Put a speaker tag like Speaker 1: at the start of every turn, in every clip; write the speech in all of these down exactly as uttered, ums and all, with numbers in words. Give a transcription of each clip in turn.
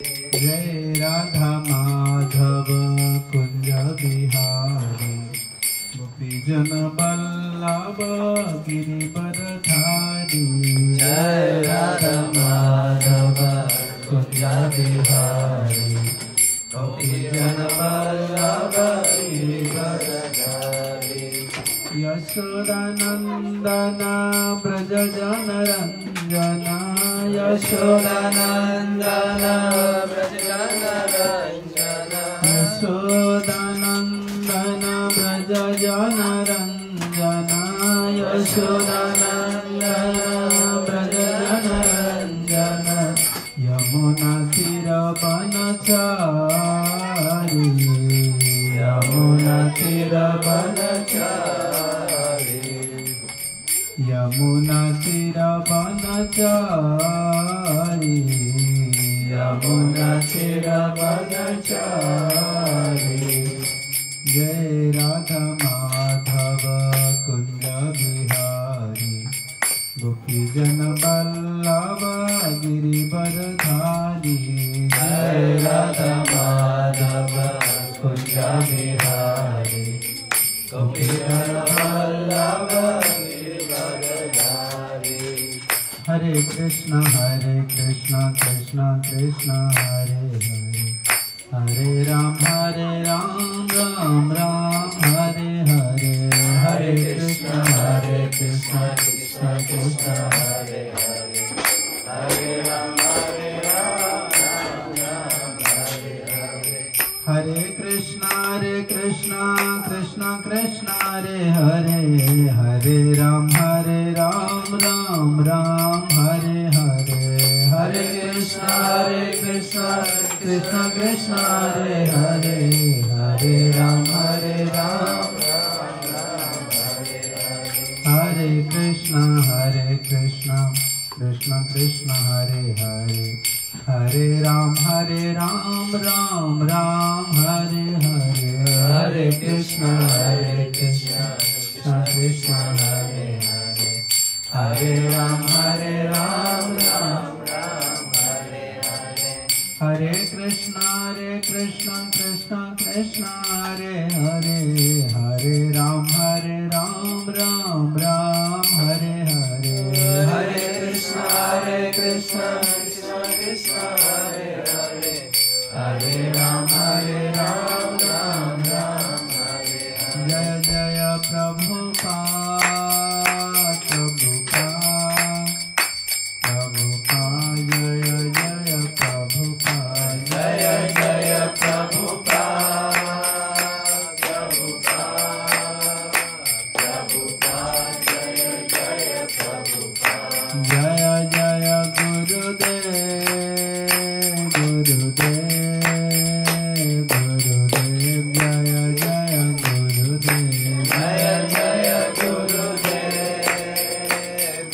Speaker 1: जय राधा माधव कुंज बिहारी गोपीजन बल्लभ गिरिवरधारी। जय राधा माधव कुंज बिहारी गोपीजन बल्लभ गिरिवरधारी। यशोदानंदन ब्रज जन रंजन यशोदानंदन ब्रज जन रंजन यशोदानंदन ब्रज जन रंजन यशोदानंदन ब्रज जन रंजन। यमुना तीर वनचारी यमुना तीर वनचारी यमुना तीर वनचारी यमुना तीर वनचारी। जय राधा माधव कुंज बिहारी गोपीजन बल्लभ गिरिवरधारी। जय राधा माधव कुंज बिहारी गोपीजन बल्लभ गिरिवरधारी। हरे कृष्ण हरे कृष्ण कृष्ण कृष्ण हरे हरे हरे राम हरे राम राम राम हरे हरे। हरे कृष्ण हरे कृष्ण कृष्ण कृष्ण हरे हरे हरे राम हरे राम राम राम हरे हरे। हरे कृष्ण हरे कृष्ण कृष्ण कृष्ण हरे हरे हरे राम हरे राम राम राम हरे हरे। हरे कृष्ण हरे कृष्ण कृष्ण कृष्ण हरे हरे हरे राम हरे राम राम राम हरे हरे। हरे कृष्ण हरे कृष्ण कृष्ण कृष्ण हरे हरे हरे राम हरे राम राम राम हरे हरे। हरे कृष्ण हरे कृष्ण कृष्ण कृष्ण हरे हरे हरे राम हरे राम राम राम हरे हरे। हरे कृष्ण हरे कृष्ण कृष्ण कृष्ण हरे हरे हरे राम हरे राम राम राम हरे हरे। हरे कृष्ण हरे कृष्ण कृष्ण कृष्ण हरे हरे हरे राम हरे राम राम राम हरे हरे। जय जय प्रभुपाद प्रभुपाद प्रभुपाद जय जय प्रभुपाद जय जय प्रभुपाद प्रभुपाद प्रभुपाद जय जय प्रभुपाद। जय जय गुरुदेव गुरुदेव गुरुदेव जय जय गुरुदेव जय जय गुरुदेव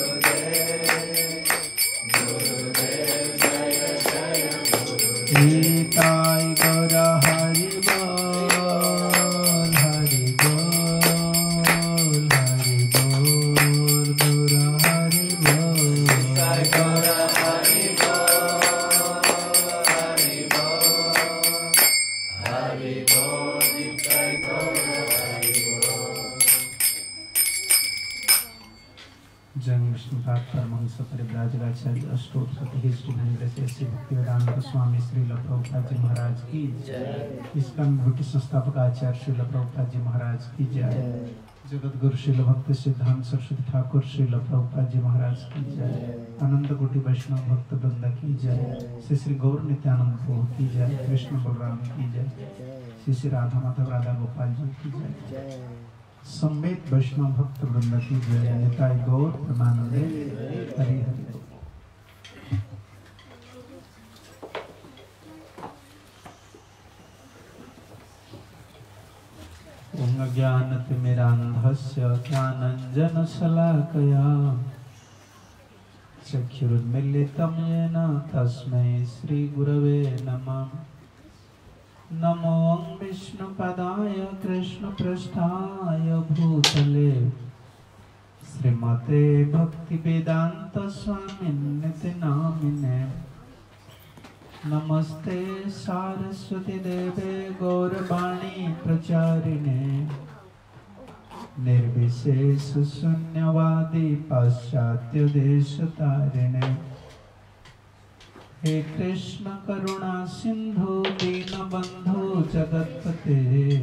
Speaker 1: गुरुदेव गुरुदेव जय जय गुरुदेव। निताय गौर हरि बोल हरि बोल हरि बोल गुर हरि बोल। निताय गौर हरि बोल हरि बोल हरि बोल निताय गौर हरि बोल। जय विष्णुपाद परमहंस परिव्राजकाचार्य अष्टोत्तरपति श्री महेंद्र श्री भक्तिवेदांत स्वामी श्रील प्रभुपाद जी महाराज की जय। इसका विभूति संस्थापक आचार्य श्रील प्रभुपाद जी महाराज की जय। जगत गुरु श्रील भक्ति सिद्धांत सरस्वती ठाकुर श्रील प्रभुपाद जी महाराज की जय। अनंत कोटि वैष्णव भक्त वृंद की जय। श्री श्री गौर नित्यानंद प्रभु की जय। कृष्ण बलराम की जय। श्री श्री राधा माधव राधा गोपाल जी की जय। समेत वैष्णव भक्त वृंद की जय। निताय गौर प्रेमानंदे हरि हरि। ओम ज्ञानतिमिरान्धस्य ज्ञानाञ्जनशलाकया चक्षुरुन्मीलितं येन तस्मै श्रीगुरवे नमः। नमो विष्णुपदाय कृष्णपृष्ठाय भूतले श्रीमते भक्तिवेदांत स्वामिन्निति नामिने। नमस्ते सारस्वती देवे गौरवाणी प्रचारिणे निर्विशेष शून्यवादी पाश्चात्य देश तारिणे हे कृष्ण करुणा सिंधु दीनबंधु जगत्पते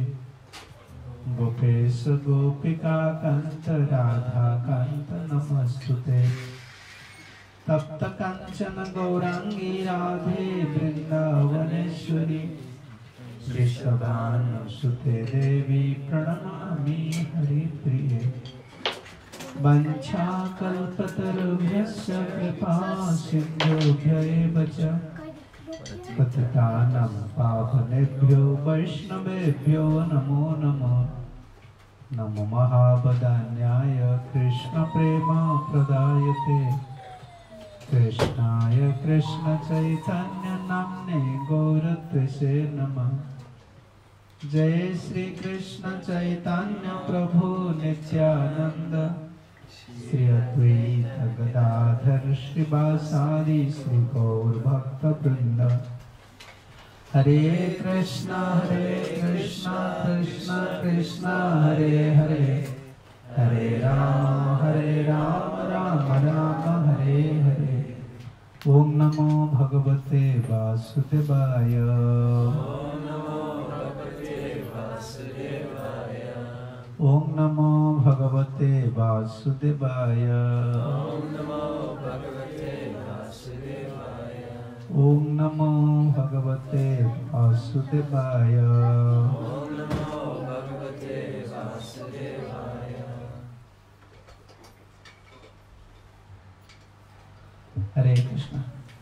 Speaker 1: गोपेश गोपिका कांत राधा कांत नमस्तुते तप्त कांचन गौरांगी राधे वृंदावनेश्वरी वृषभानुसुते देवी प्रणमामि हरिप्रिये वंशाकल्पतरुभ्यश्च कृपा सिन्धुभ्य एव च पतितानां पावनेभ्यो वैष्णवेभ्यो नमो नमः नमो महावदान्याय कृष्ण प्रेम प्रदायते कृष्णाय कृष्ण चैतन्य नाम्ने गौरत्वसे नमः जय श्री कृष्ण चैतन्य प्रभु नित्यानंद श्री अद्वैत गदाधर श्रीवासादि श्री गौर भक्त वृंद हरे कृष्णा हरे कृष्णा कृष्णा कृष्णा हरे हरे हरे राम हरे राम राम राम हरे हरे ओम नमो भगवते वासुदेवाय ओम नमो भगवते वासुदेवाय ओम नमो भगवते वासुदेवाय ओम नमो भगवते वासुदेवाय ओम नमो भगवते वासुदेवाय ओम नमो भगवते वासुदेवाय हरे Krishna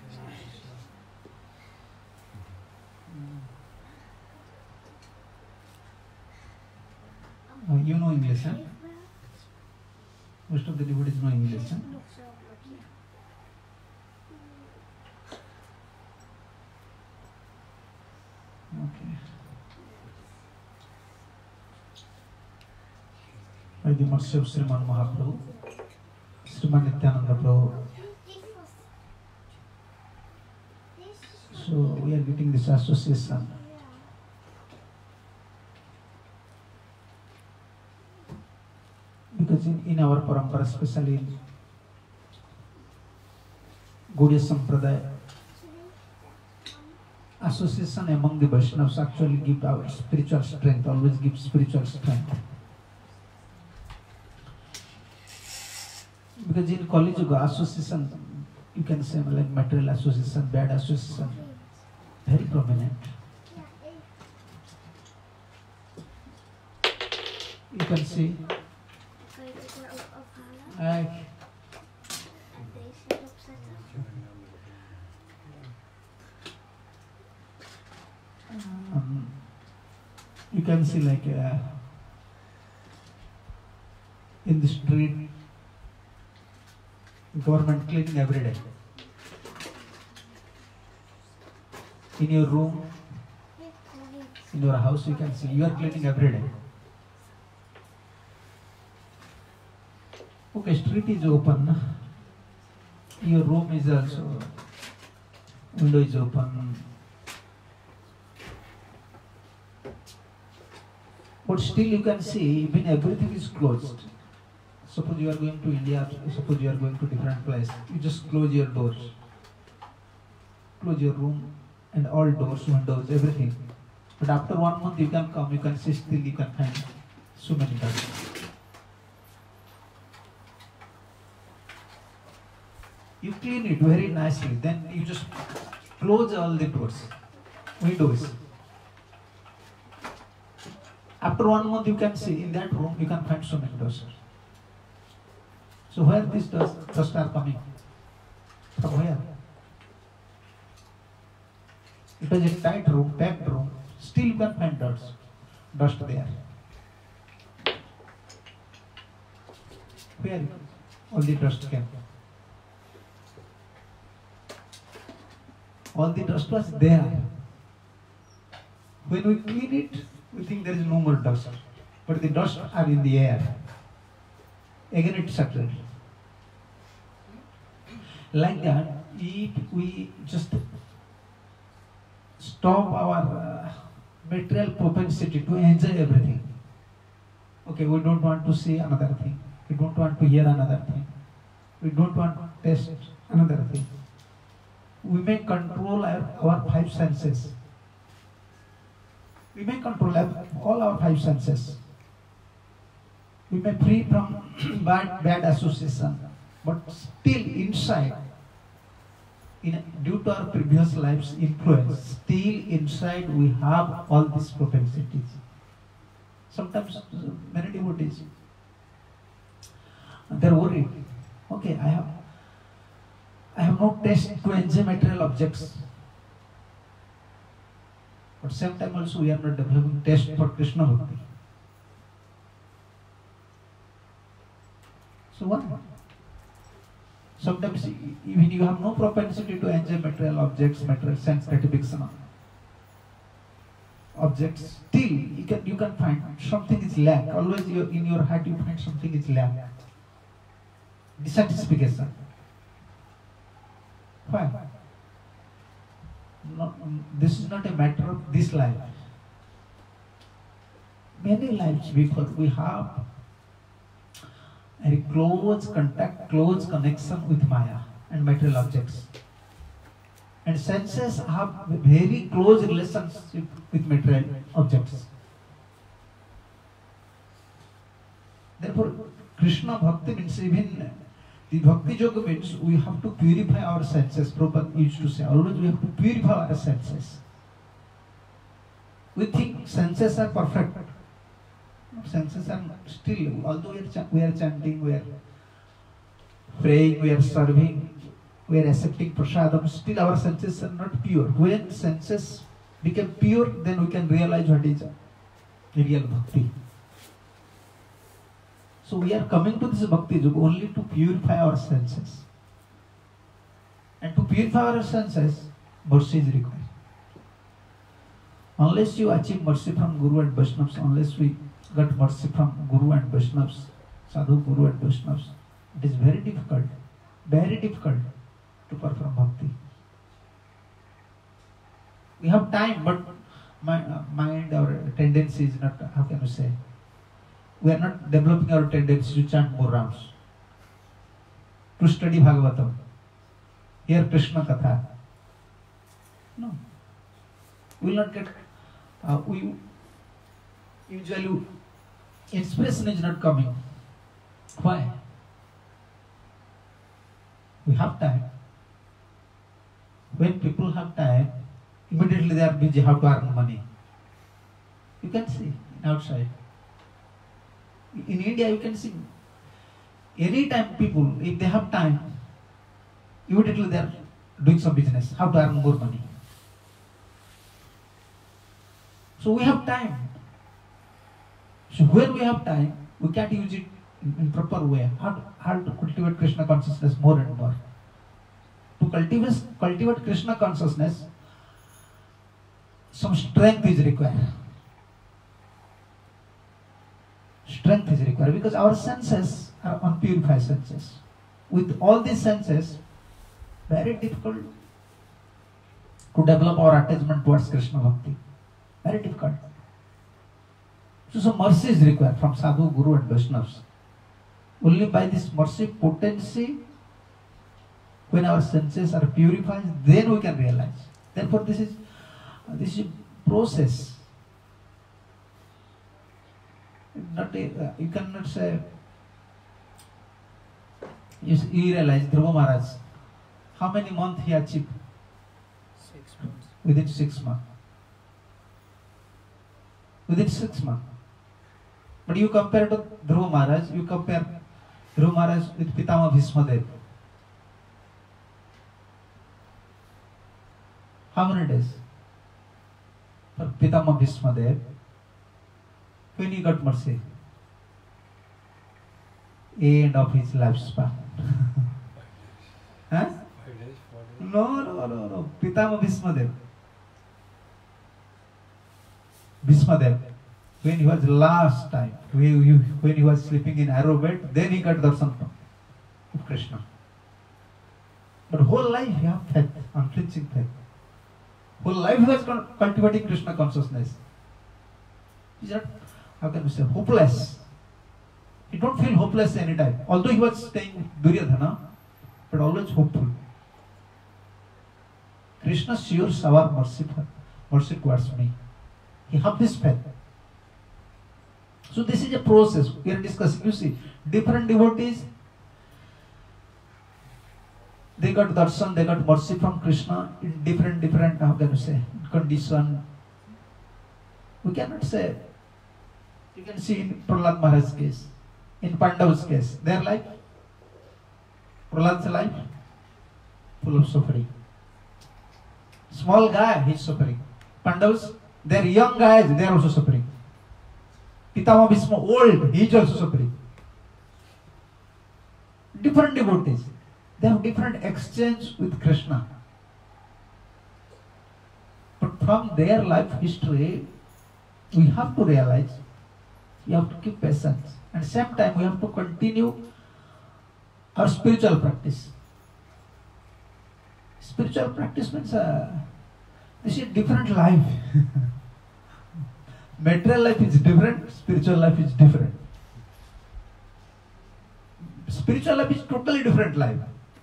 Speaker 1: uh, you know English, huh? Most of the devotees know English, huh? Okay. By the mercy of Sriman Mahaprabhu, Sriman Nityananda Prabhu. So we are getting this association. Because in, in our parampara, especially in Gaudiya Sampradaya, association among the Vaishnavas actually give our spiritual strength, always give spiritual strength. Because in Kali Yuga, association, you can say like material association, bad association, very prominent. You can see like um, you can see like uh, in the street, government cleaning every day. In your room, in your house, you can see you are cleaning every day. Okay, street is open. Your room is also, window is open. But still you can see even everything is closed. Suppose you are going to India, suppose you are going to different place, you just close your doors. Close your room and all doors, windows, everything. But after one month you can come, you can see still you can find so many dust. You clean it very nicely, then you just close all the doors, windows. After one month you can see in that room you can find so many dust. So where these dust, dust are coming? From where? It was a tight room, packed room. Still you can find dust, dust there. Where all the dust came? All the dust was there. When we clean it, we think there is no more dust. But the dust are in the air. Again it settled. Like that, if we just stop our uh, material propensity to enjoy everything. Okay, we don't want to see another thing. We don't want to hear another thing. We don't want to taste another thing. We may control our, our five senses. We may control our, all our five senses. We may free from bad, bad association, but still inside, in, due to our previous lives' influence, still inside we have all these propensities. Sometimes many devotees, they're worried. Okay, I have, I have no taste to enjoy material objects. But same time also we are not developing taste for Krishna Bhakti. So what? Sometimes even you have no propensity to enjoy material objects, material sense gratification objects, still you can you can find something is lack. Always you, in your heart you find something is lack. Dissatisfaction. Why? No, this is not a matter of this life. Many lives before we have a close contact, close connection with Maya and material objects. And senses have very close relationship with material objects. Therefore, Krishna Bhakti means even the Bhakti Yoga means we have to purify our senses. Prabhupada used to say, always we have to purify our senses. We think senses are perfect. Senses are still, although we are, we are chanting, we are praying, we are serving, we are accepting prasadam, still our senses are not pure. When senses become pure, then we can realize what is real bhakti. So we are coming to this bhakti yoga only to purify our senses. And to purify our senses, mercy is required. Unless you achieve mercy from Guru and Vaishnavas, unless we got mercy from Guru and Vaishnavas, Sadhu, Guru and Vaishnavas, it is very difficult, very difficult to perform bhakti. We have time, but my, uh, mind, our tendency is not, how can you say, we are not developing our tendency to chant more rounds, to study Bhagavatam, hear Krishna Katha. No. We will not get, uh, we usually, inspiration is not coming. Why? We have time. When people have time, immediately they are busy how to earn money. You can see outside. In India, you can see anytime people, if they have time, immediately they are doing some business, how to earn more money. So we have time. So when we have time, we can't use it in, in proper way. How to, how to cultivate Krishna consciousness more and more. To cultivate, cultivate Krishna consciousness, some strength is required. Strength is required because our senses are unpurified senses. With all these senses, very difficult to develop our attachment towards Krishna Bhakti. Very difficult. So some mercy is required from Sadhu, Guru and Vaishnavas. Only by this mercy potency, when our senses are purified, then we can realize. Therefore this is, this is a process. Not a, uh, you cannot say, you, you realize Dhruva Maharaj, how many months he achieved?
Speaker 2: Six months.
Speaker 1: Within six months. Within six months. But you compare to Dhruva Maharaj, you compare Dhruva Maharaj with Pitama Bhismadev. How many days? For Pitama Bhismadev, when he got mercy? End of his lifespan. Huh?
Speaker 2: Five days, four days.
Speaker 1: No, no, no, no. Pitama Bhismadev. Bhismadev. When he was last time, when he was sleeping in arrow bed, then he got darshan of Krishna. But whole life he had faith, unflinching faith. whole life he was cultivating Krishna consciousness. He's not, how can we say, hopeless. He don't feel hopeless any time. Although he was staying with Duryodhana, but always hopeful. Krishna assures our mercy, mercy towards me. He have this faith. So this is a process we are discussing. You see, different devotees, they got darshan, they got mercy from Krishna in different, different, how can you say, condition. We cannot say. You can see in Prahlad Maharaj's case, in Pandav's case, their life, Prahlad's life, full of suffering. Small guy, he's suffering. Pandavas, they are young guys, they are also suffering. Pitama Bhisma, old, he is also suffering. Different devotees, they have different exchange with Krishna. But from their life history, we have to realize, we have to keep patience. And at the same time, we have to continue our spiritual practice. Spiritual practice means uh, this is different life. Material life is different, spiritual life is different. Spiritual life is totally different life.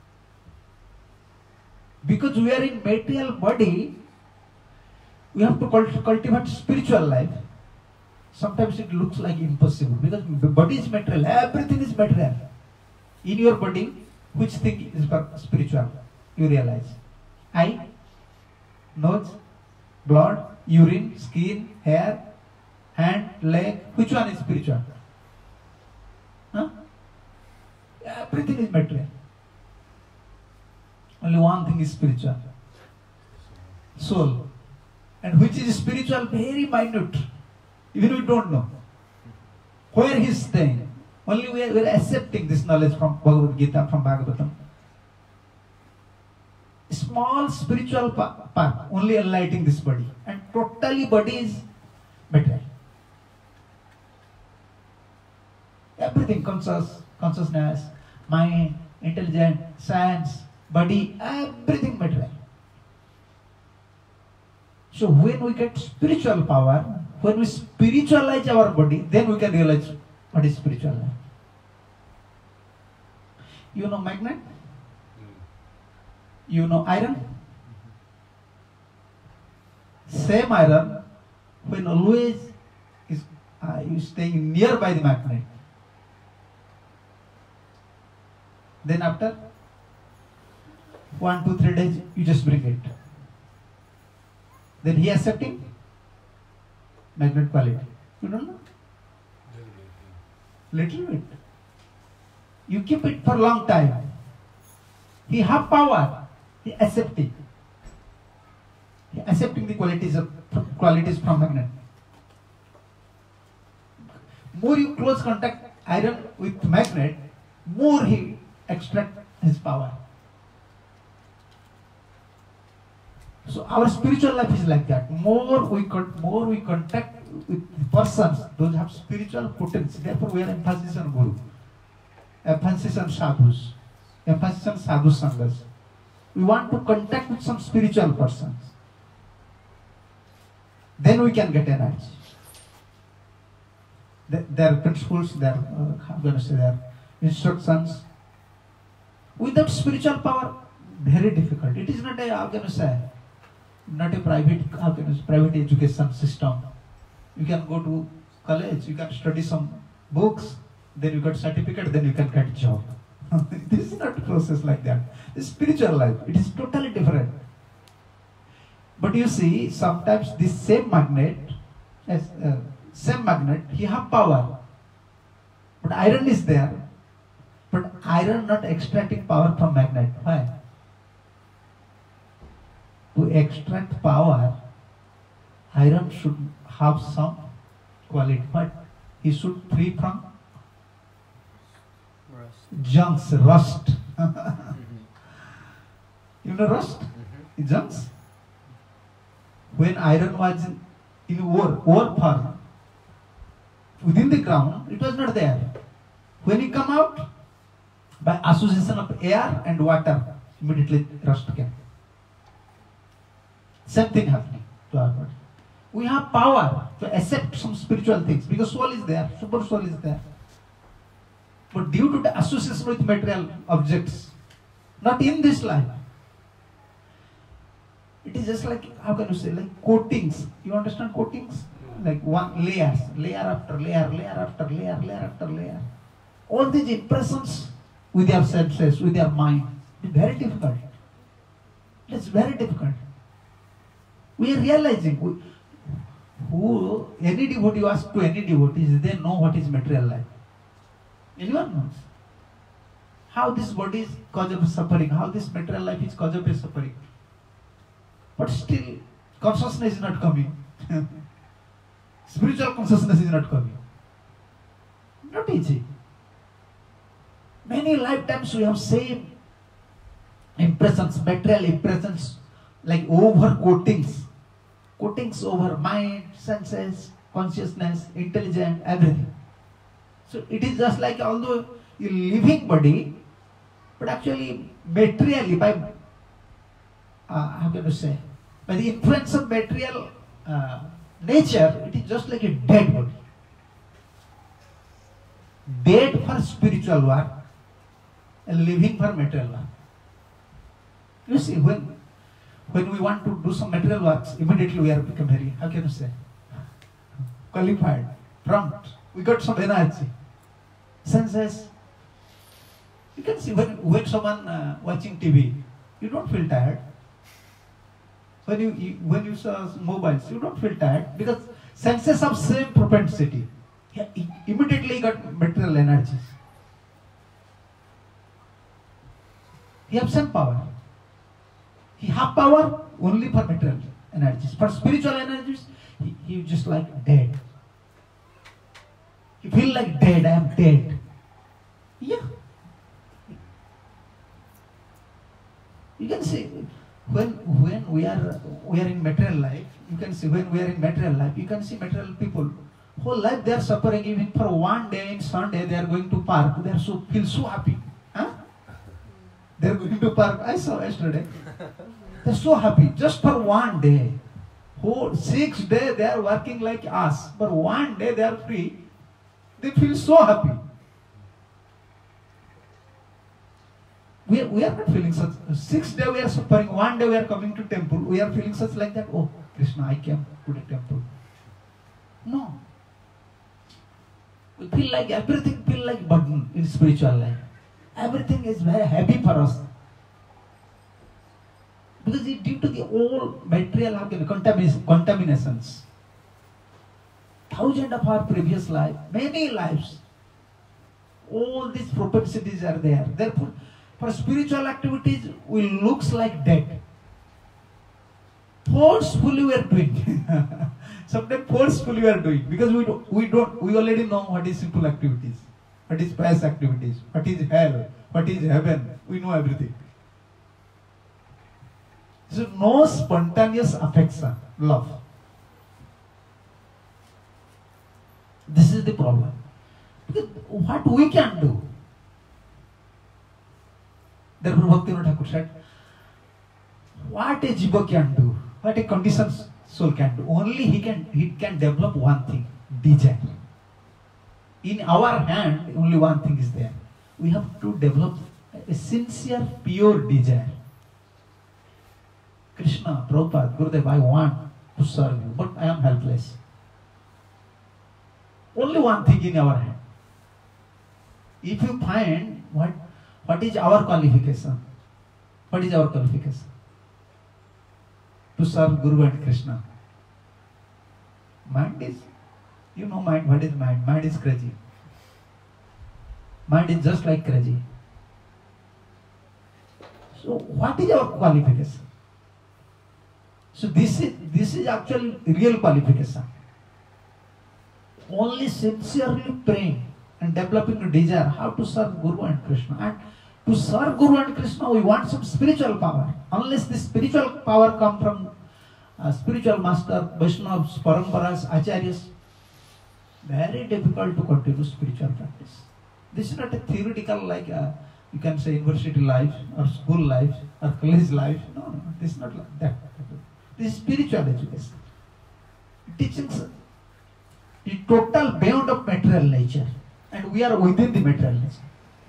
Speaker 1: Because we are in material body, we have to cult- cultivate spiritual life. Sometimes it looks like impossible because the body is material, everything is material. In your body, which thing is spiritual? You realize. Eye, nose, blood, urine, skin, hair, hand, leg. Which one is spiritual? Huh? Everything is material. Only one thing is spiritual. Soul. And which is spiritual? Very minute. Even we don't know. Where he is staying. Only we are, we are accepting this knowledge from Bhagavad Gita, from Bhagavatam. Small spiritual part, only enlightening this body. And totally body is material. Everything, conscious, consciousness, mind, intelligence, science, body, everything material. So when we get spiritual power, when we spiritualize our body, then we can realize what is spiritual life. You know magnet? You know iron? Same iron, when always is uh, you staying nearby the magnet, then after one, two, three days, you just bring it. Then he accepting magnet quality. You don't know? Little bit. You keep it for a long time. He have power. He accepting. He accepting the qualities of qualities from magnet. More you close contact iron with magnet, more he extract his power. So our spiritual life is like that. More we con- more we contact with persons, those have spiritual potency. Therefore, we are emphasis on Guru, emphasis on sadhus, emphasis on sadhu sangas. We want to contact with some spiritual persons. Then we can get energy. Their principles, their uh, I'm going to say their instructions. Without spiritual power, very difficult. It is not a, how can I say, not a private, how can I say, private education system. You can go to college, you can study some books, then you get certificate, then you can get job. This is not a process like that. It's spiritual life. It is totally different. But you see, sometimes this same magnet, as uh, same magnet, he have power. But iron is there. But iron not extracting power from magnet. Why? To extract power, iron should have some quality, but he should free from
Speaker 2: Rust.
Speaker 1: junks, rust.
Speaker 2: Mm-hmm.
Speaker 1: You know rust?
Speaker 2: Mm-hmm.
Speaker 1: Junks? When iron was in, in ore, ore form, within the ground, it was not there. When it come out, by association of air and water, immediately rust came. Same thing happening to our body. We have power to accept some spiritual things because soul is there, super soul is there. But due to the association with material objects, not in this life, it is just like, how can you say, like coatings. You understand coatings? Like one layers, layer after layer, layer after layer, layer after layer. All these impressions with your senses, with your mind, it's very difficult. It's very difficult. We are realizing, we, who, any devotee you ask to any devotees, they know what is material life. Anyone knows. How this body is cause of suffering, how this material life is cause of suffering. But still, consciousness is not coming. Spiritual consciousness is not coming. Not easy. Many lifetimes we have same impressions, material impressions, like over coatings. Coatings over mind, senses, consciousness, intelligence, everything. So it is just like, although a living body, but actually materially, by, uh, how can you say, by the influence of material uh, nature, it is just like a dead body. Dead for spiritual work and living for material work. You see, when when we want to do some material works, immediately we are become very, how can you say, qualified, prompt. We got some energy. Senses. You can see when, when someone uh, watching T V, you don't feel tired. When you, you when you saw mobiles, you don't feel tired because senses have same propensity. Yeah, immediately you got material energies. He has some power. He have power only for material energies. For spiritual energies, he, he just like dead. You feel like dead, I am dead. Yeah. You can see when when we are we are in material life, you can see when we are in material life, you can see material people. Whole life they are suffering, even for one day in Sunday they are going to park, they are so feel so happy. Huh? They are going to park. I saw yesterday. They are so happy just for one day. Whole six days they are working like us. For one day they are free. They feel so happy. We are, we are not feeling such. Six days we are suffering. One day we are coming to temple. We are feeling such like that. Oh, Krishna, I came to the temple. No. We feel like everything feel like burden in spiritual life. Everything is very heavy for us. Because it due to the old material contamin contaminations. Thousand of our previous life, many lives, all these propensities are there. Therefore, for spiritual activities, we looks like dead. Forcefully we are doing. Sometimes forcefully we are doing because we don't, we don't, we already know what is simple activities, what is pious activities, what is hell, what is heaven. We know everything. So no spontaneous affection, love. This is the problem. Because what we can do. Therefore, Bhaktivinoda Thakur said, what a jiva can do, what a conditioned soul can do, only he can he can develop one thing, desire. In our hand, only one thing is there. We have to develop a sincere, pure desire. Krishna, Prabhupada, Gurudev, I want to serve you, but I am helpless. Only one thing in our hand. If you find what, what is our qualification? What is our qualification? To serve Guru and Krishna. Mind is, you know mind, what is mind? Mind is crazy. Mind is just like crazy. So what is our qualification? So this is, this is actually real qualification. Only sincerely praying and developing a desire how to serve Guru and Krishna. And to serve Guru and Krishna, we want some spiritual power. Unless this spiritual power comes from a spiritual master, Vaishnavas, Paramparas, Acharyas, very difficult to continue spiritual practice. This is not a theoretical like a, you can say university life or school life or college life. No, no, this is not like that.
Speaker 3: This is spiritual education. Teachings is total beyond of material nature, and we are within the material nature.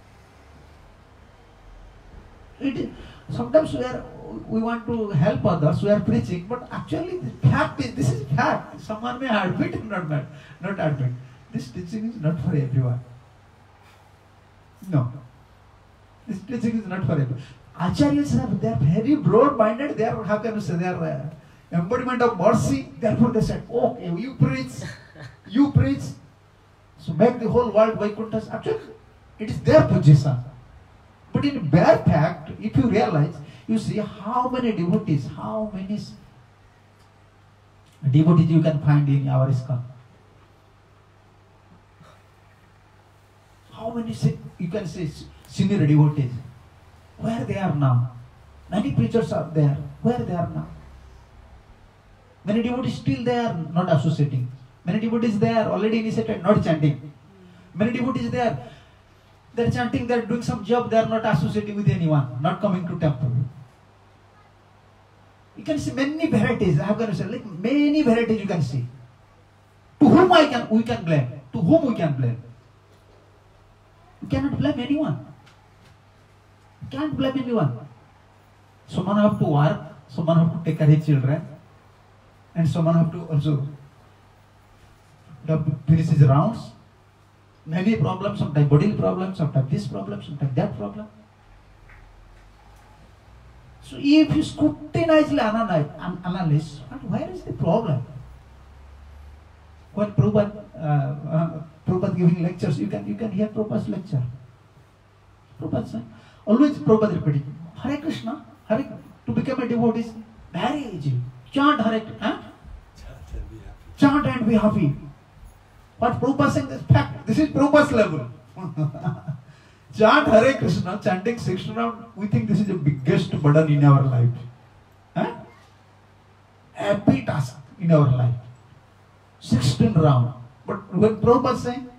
Speaker 3: It, sometimes we are we want to help others, we are preaching, but actually the fact is, this is fact. Someone may admit or not, not admit. This teaching is not for everyone. No. This teaching is not for everyone. Acharyas are, they are very broad-minded, they are, how can you say, they are uh, embodiment of mercy, therefore they said, okay, you preach, you preach, so make the whole world Vaikuntha. Actually, it is their position. But in bare fact, if you realize, you see how many devotees, how many devotees you can find in our ISKCON. How many, you can say, senior devotees. Where they are now. Many preachers are there. Where they are now. Many devotees still they are not associating. Many devotees they are already initiated, not chanting. Many devotees they are, they are chanting, they are doing some job, they are not associating with anyone, not coming to temple. You can see many varieties. How can you say? Like many varieties you can see. To whom I can we can blame? To whom we can blame? We cannot blame anyone. We can't blame anyone. Someone have to work, someone have to take care of his children, and someone have to also finish his rounds. Many problems, sometimes bodily problems, sometimes this problem, sometimes that problem. So if you scrutinizely analyze, analyze where is the problem? When Prabhupada, uh, uh, Prabhupada giving lectures, you can you can hear Prabhupada's lecture. Prabhupada saying, always Prabhupada repeating, Hare Krishna, Hare, to become a devotee is very easy. Chant Hare, huh? Chant and be happy. But Prabhupada saying this fact, this is Prabhupada's level. Chant Hare Krishna, chanting six round, we think this is the biggest burden in our life. Huh? Happy task in our life. sixteen round. But when Prabhupada is saying,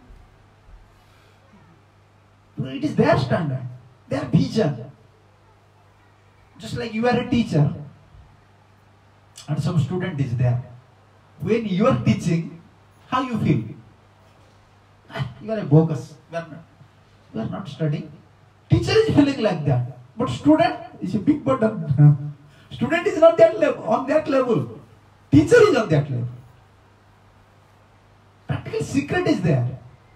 Speaker 3: it is their standard, their vision. Just like you are a teacher and some student is there. When you are teaching, how you feel? You are a bogus. You are not, you are not studying. Teacher is feeling like that. But student is a big burden. Student is not that level, on that level. Teacher is on that level. Practical secret is there.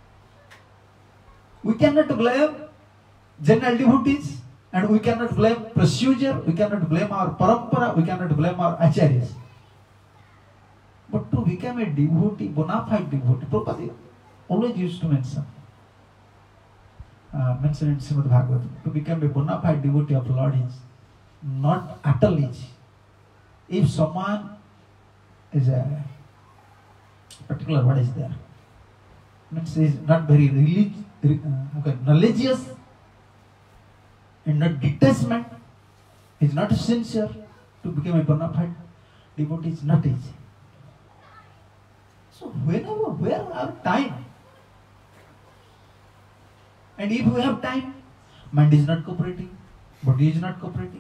Speaker 3: We cannot blame general devotees, and we cannot blame procedure, we cannot blame our parampara, we cannot blame our acharyas. But to become a devotee, bona fide devotee, Prabhupada always used to mention, uh, mention in Srimad Bhagavatam, to become a bona fide devotee of Lord is not at all easy. If someone is a particular, what is there? Means he is not very relig uh, okay, religious and not detachment, he is not sincere, to become a bona fide devotee is not easy. So whenever, where our time? And if we have time, mind is not cooperating, body is not cooperating.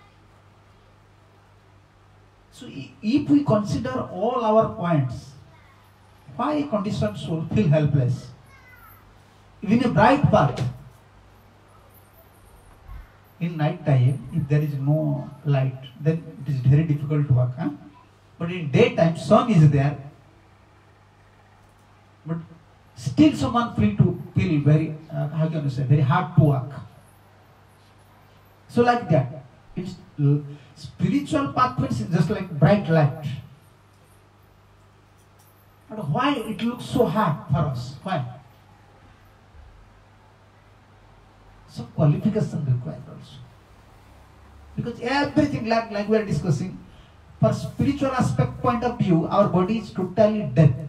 Speaker 3: So if we consider all our points, why a conditioned soul feel helpless? Even a bright path, in night time, if there is no light, then it is very difficult to walk. Huh? But in daytime, sun is there. But still someone feel to feel very, uh, how can you say, very hard to walk. So like that, it's, uh, spiritual pathways is just like bright light. But why it looks so hard for us? Why? Some qualification required also. Because everything like, like we are discussing, for spiritual aspect point of view, our body is totally dead.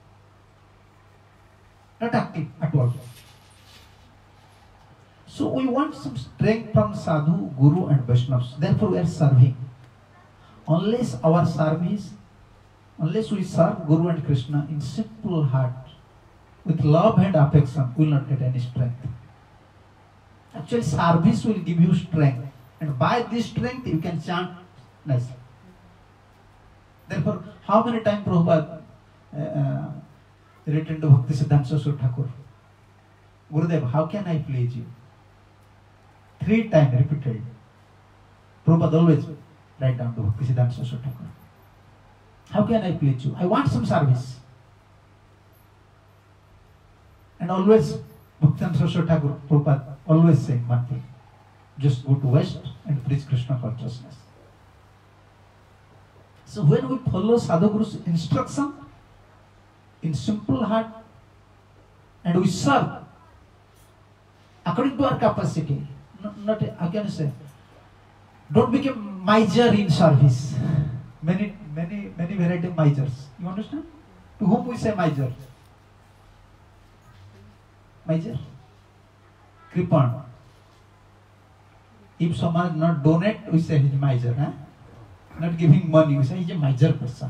Speaker 3: Not active at all. So we want some strength from Sadhu, Guru and Vaishnavas. Therefore we are serving. Unless our service, unless we serve Guru and Krishna in simple heart, with love and affection, we will not get any strength. Actually, service will give you strength. And by this strength, you can chant nicely. Therefore, how many times Prabhupada uh, uh, written to Bhakti Siddhanta Saraswati Thakur, Gurudev, how can I please you? Three times repeated. Prabhupada always write down to Bhakti Siddhanta Saraswati Thakur. How can I please you? I want some service. And always, Bhakti Siddhanta Saraswati Thakur, Prabhupada always saying one thing. Just go to West and preach Krishna consciousness. So when we follow Sadhuguru's instruction in simple heart and we serve according to our capacity, not, not again say, don't become miser in service. Many, many, many variety of misers. You understand? To whom we say miser? Miser? Kripan. If someone not donate, we say he's miser. Huh? Not giving money, we say he's a miser person.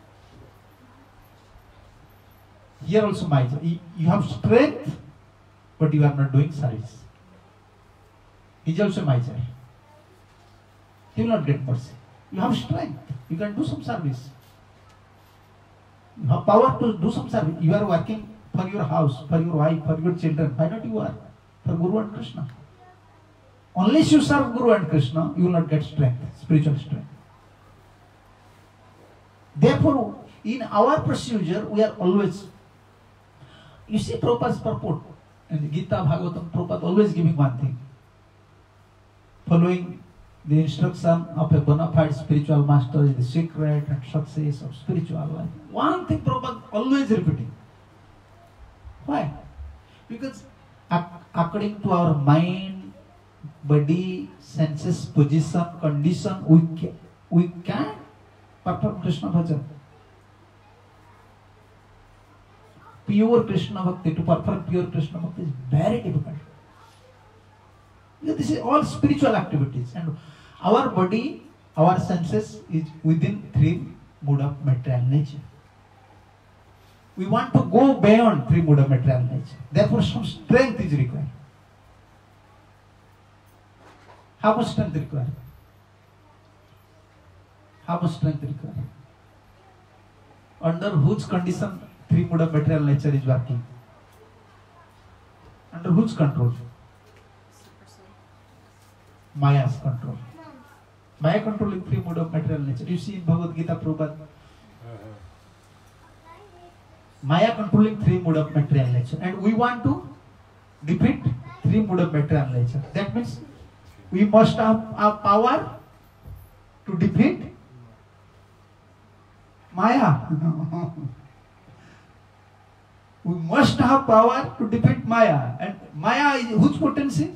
Speaker 3: Here also miser. You have strength, but you are not doing service. He's also miser. He will not get mercy. You have strength. You can do some service. You have power to do some service. You are working for your house, for your wife, for your children. Why not you are? For Guru and Krishna. Unless you serve Guru and Krishna, you will not get strength, spiritual strength. Therefore, in our procedure, we are always, you see Prabhupada's purport, and Gita, Bhagavatam, Prabhupada always giving one thing. Following the instruction of a bona fide spiritual master is the secret and success of spiritual life. One thing Prabhupada always repeating. Why? Because according to our mind, body, senses, position, condition, we can, we can perform Krishna bhajan. Pure Krishna bhakti, to perform pure Krishna bhakti is very difficult. This is all spiritual activities, and our body, our senses is within three mood of material nature. We want to go beyond three mood of material nature. Therefore, some strength is required. How much strength required? How much strength required? Under whose condition three mood of material nature is working? Under whose control? Maya's control. Maya controlling three mood of material nature. You see in Bhagavad Gita, Prabhupada. Maya controlling three mood of material nature. And we want to defeat three mood of material nature. That means we must have, have power to defeat Maya. We must have power to defeat Maya. And Maya is whose potency?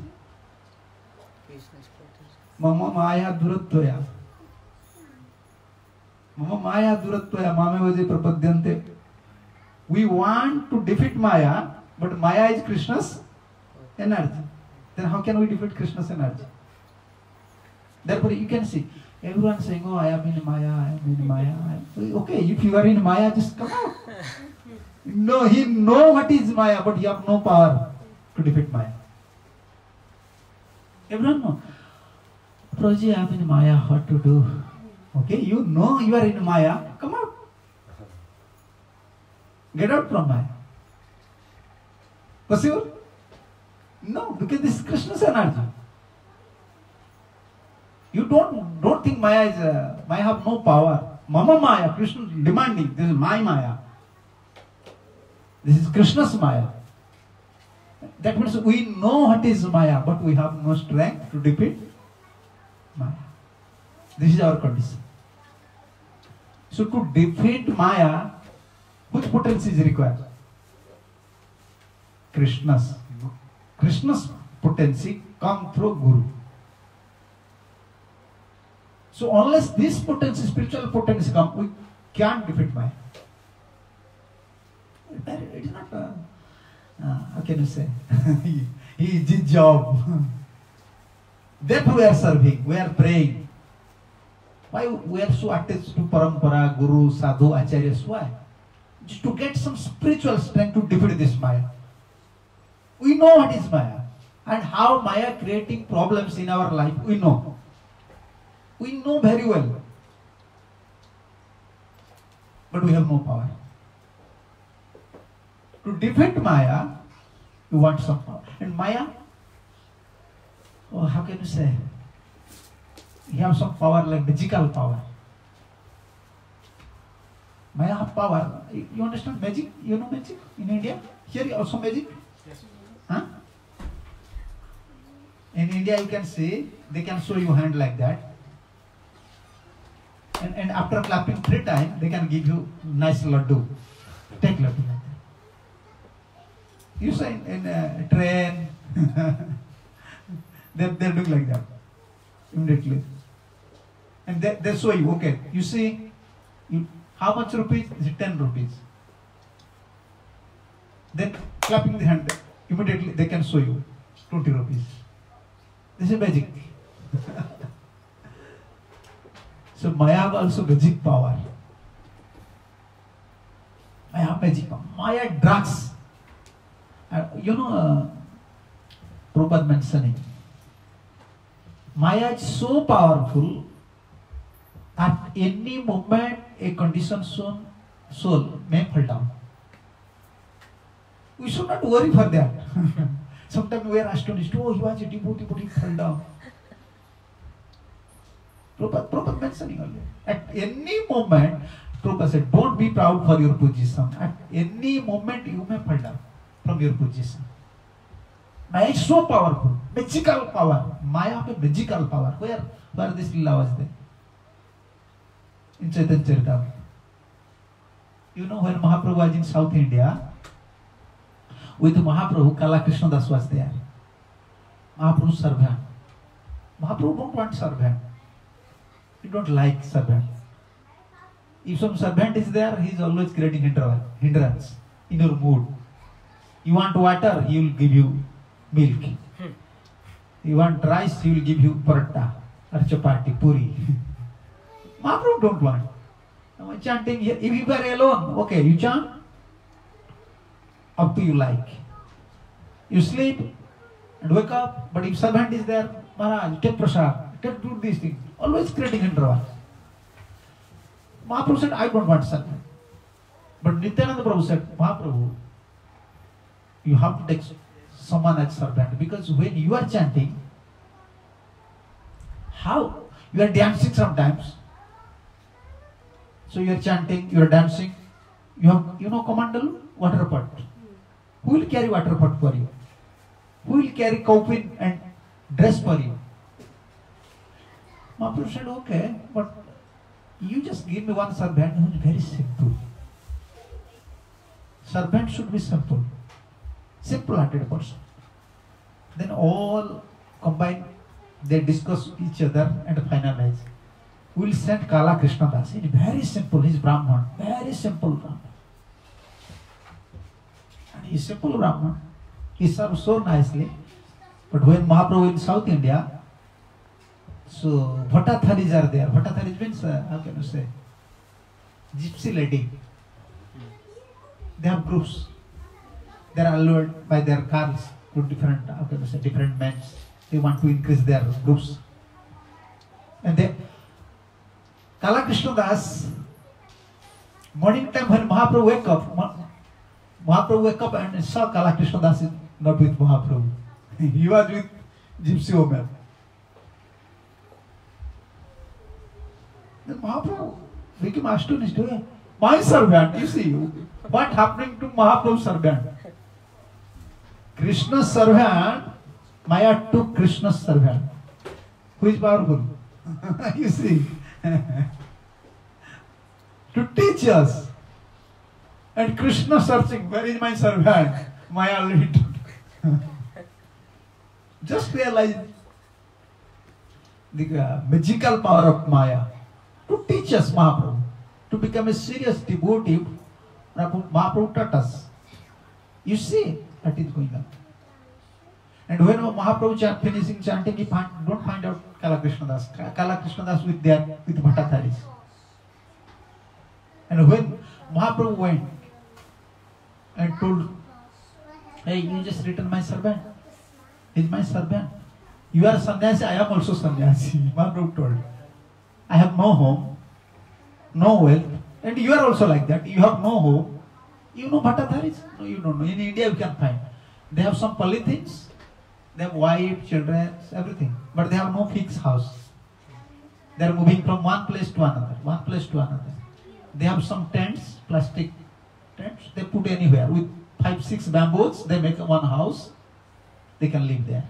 Speaker 3: Mama Maya Durattvaya. Mama Maya Durattvaya. Mame vaje prapadyante. We want to defeat Maya, but Maya is Krishna's energy. Then how can we defeat Krishna's energy? Therefore, you can see everyone saying, "Oh, I am in Maya, I am in Maya." Okay, if you are in Maya, just come out. No, he know what is Maya, but you have no power to defeat Maya. Everyone know. Prabhuji, I am in Maya, what to do? Okay, you know you are in Maya, come out. Get out from Maya. Possible? No, because this is Krishna's energy. You don't don't think Maya is uh, Maya have no power. Mama Maya, Krishna demanding. This is my Maya. This is Krishna's Maya. That means we know what is Maya, but we have no strength to defeat Maya. This is our condition. So to defeat Maya, which potency is required? Krishna's. Krishna's potency come through Guru. So unless this potency, spiritual potency come, we can't defeat Maya. It is not, uh, uh, how can you say, he, he is his job. Therefore we are serving, we are praying. Why we are so attached to Parampara, Guru, Sadhu, Acharyas? Why? Just to get some spiritual strength to defeat this Maya. We know what is Maya. And how Maya creating problems in our life, we know. We know very well. but we have no power. To defeat Maya, you want some power. And Maya, oh, how can you say? You have some power like magical power. Maya have power. You understand magic? You know magic in India? Here also magic?
Speaker 2: Yes.
Speaker 3: Huh? In India you can see, they can show you hand like that. And, and after clapping three times, they can give you nice laddu. Take laddu like that. You say in, in a train, they're, they're doing like that. Immediately. And they, they show you, okay, you see, you, how much rupees? Is it ten rupees? Then clapping the hand, immediately they can show you twenty rupees. This is magic. So Maya have also magic power. Maya have magic power. Maya drugs. Uh, you know, uh, Prabhupada mentioning, Maya is so powerful. At any moment, a conditioned soul, soul may fall down. We should not worry for that. Sometimes we are astonished, oh, he was a devotee, but he fell down. Prabhupada, Prabhupada mentioning earlier. At any moment, Prabhupada said, don't be proud for your position. At any moment, you may fall down from your position. Maya is so powerful. Magical power. Maya have a magical power. Where, where this lila was there? In Chaitanya Charitamrita. You know, when Mahaprabhu was in South India, with Mahaprabhu, Kala Krishna Das was there. Mahaprabhu's servant. Mahaprabhu don't want servant. He don't like servant. If some servant is there, he is always creating hindrance in your mood. You want water, he will give you milk. You want rice, he will give you paratha or chapati, puri. Mahaprabhu don't want. Now, chanting here, if you are alone, okay, you chant. Up to you like. You sleep and wake up, but if servant is there, Maharaj, take prasad, take do these things. Always creating hindrance. Mahaprabhu said, I don't want servant. But Nityananda Prabhu said, Mahaprabhu, you have to take someone as servant, because when you are chanting, how? You are dancing sometimes. So you are chanting, you are dancing. You have, you know, Kamandalu, water pot. Who will carry water pot for you? Who will carry coffin and dress for you? Mahaprabhu said, okay, but you just give me one servant who is very simple. Servant should be simple. Simple-hearted person. Then all combine, they discuss each other and finalize. We will send Kala Krishna Das. He is very simple, he is Brahman. Very simple Brahman. And he is simple Brahman. He serves so nicely. But when Mahaprabhu in South India, so Bhattatharis are there. Bhattatharis means, uh, how can you say, gypsy lady. They have groups. They are allured by their cars to different, how can you say, different men. They want to increase their groups. And they, Kala Krishna Das, morning time when Mahaprabhu wake up, Mahaprabhu wake up and saw Kala Krishna Das is not with Mahaprabhu. He was with gypsy woman. Then Mahaprabhu became astonished. My servant, you see, what happening to Mahaprabhu's servant? Krishna's servant, Maya took Krishna's servant. Who is powerful? You see. To teach us. And Krishna searching, where is my servant? Maya already took. Just realize the uh, magical power of Maya. To teach us Mahaprabhu. To become a serious devotee, Mahaprabhu taught us. You see what is going on. And when Mahaprabhu chant, finishing chanting, he find, don't find out Kala Krishna Das. Kala Krishna Das with their with Bhattatharis. And when Mahaprabhu went and told, hey, you just return my servant. He's my servant. You are sannyasi, I am also sannyasi. Mahaprabhu told. I have no home, no wealth, And you are also like that. You have no home. You know Bhattadharis? No, you don't know. In India, you can find. They have some polythenes. They have wife, children, everything. But they have no fixed house. They are moving from one place to another, one place to another. They have some tents, plastic tents. They put anywhere. With five, six bamboos, they make one house. They can live there.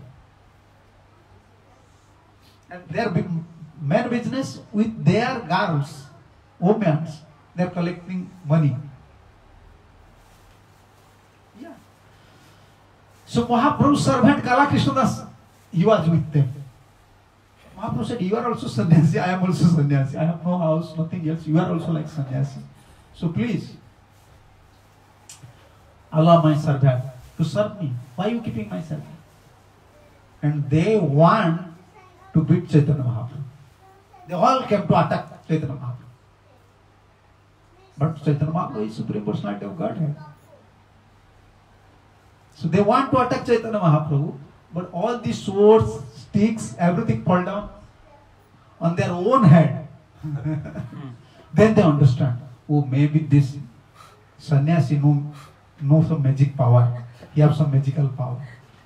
Speaker 3: And their main business with their girls, women, they are collecting money. Yeah. So Mahaprabhu's servant Kala Krishnadas, he was with them. Mahaprabhu said, you are also sannyasi, I am also sannyasi. I have no house, nothing else. You are also like sannyasi. So please, allow my servant to serve me. Why are you keeping my servant? And they want to beat Chaitanya Mahaprabhu. They all came to attack Chaitanya Mahaprabhu. But Chaitanya Mahaprabhu is Supreme Personality of Godhead. So they want to attack Chaitanya Mahaprabhu, but all these swords, sticks, everything fall down on their own head. Then they understand, oh, maybe this sannyasi knows know some magic power. He has some magical power.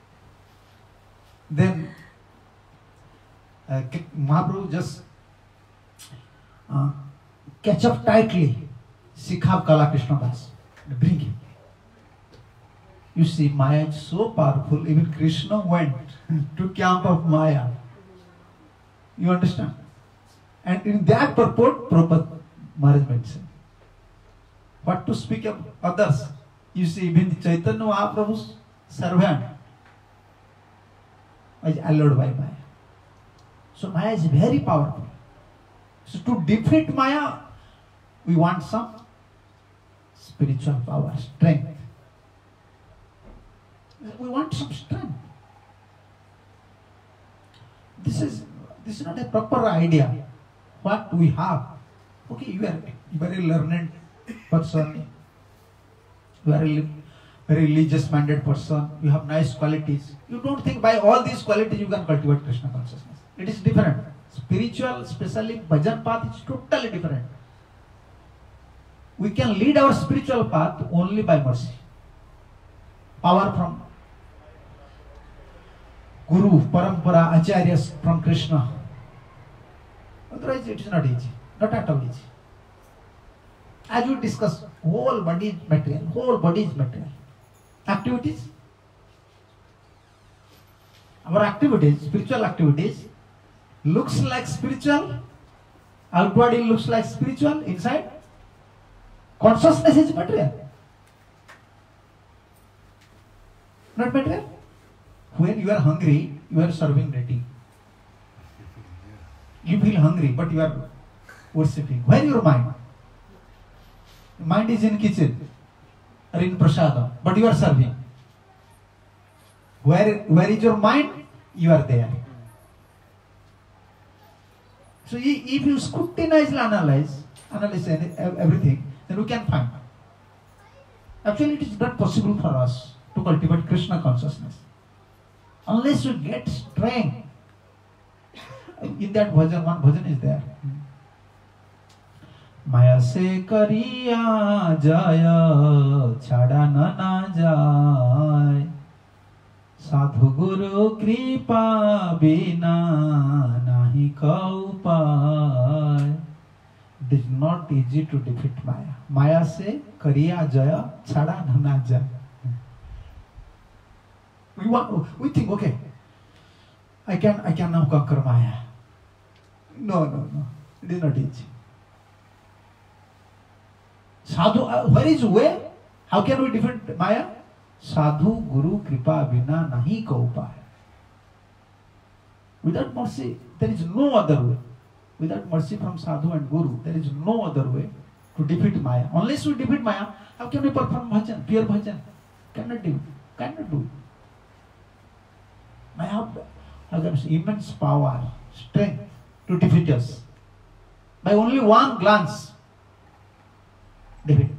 Speaker 3: Then uh, Mahaprabhu just uh, catch up tightly Sikhav Kala Krishna Das. Bring him. You see, Maya is so powerful, even Krishna went to camp of Maya. You understand? And in that purport, Prabhupada Maharaj mentioned. What to speak of others? You see, even Chaitanya Mahaprabhu's servant is allowed by Maya. So Maya is very powerful. So to defeat Maya, we want some spiritual power, strength. We want some strength. This is this is not a proper idea. What we have. Okay, you are a very learned person. You are a very religious minded person. You have nice qualities. You don't think by all these qualities you can cultivate Krishna consciousness. It is different. Spiritual, especially bhajan path, is totally different. We can lead our spiritual path only by mercy. Power from Guru, Parampara, Acharyas, from Krishna. Otherwise it is not easy. Not at all easy. As we discuss, whole body is material. Whole body is material. Activities. Our activities, spiritual activities, looks like spiritual. Outwardly looks like spiritual. Inside, consciousness is material. Not material. When you are hungry, you are serving deity. You feel hungry, but you are worshipping. Where is your mind? Mind is in kitchen or in prasadam, but you are serving. Where, where is your mind? You are there. So if you scrutinizely analyze, analyze everything, then we can find. Actually, it is not possible for us to cultivate Krishna consciousness unless you get strength. In that bhajan, one bhajan is there. Maya se kariya jaya chada na na jay sadhu guru kripa bina nahi kaupay. It is not easy to defeat Maya. Maya se kariya jaya chada na na jay. We want, we think, okay, I can, I can now conquer Maya. No, no, no. It is not easy. Sadhu, uh, where is way? How can we defeat Maya? Sadhu, Guru, Kripa, Vina, Nahi Kaupaya. Without mercy, there is no other way. Without mercy from Sadhu and Guru, there is no other way to defeat Maya. Unless we defeat Maya, how can we perform bhajan, pure bhajan? Cannot do. Cannot do. Maya has immense power, strength to defeat us. By only one glance, defeat.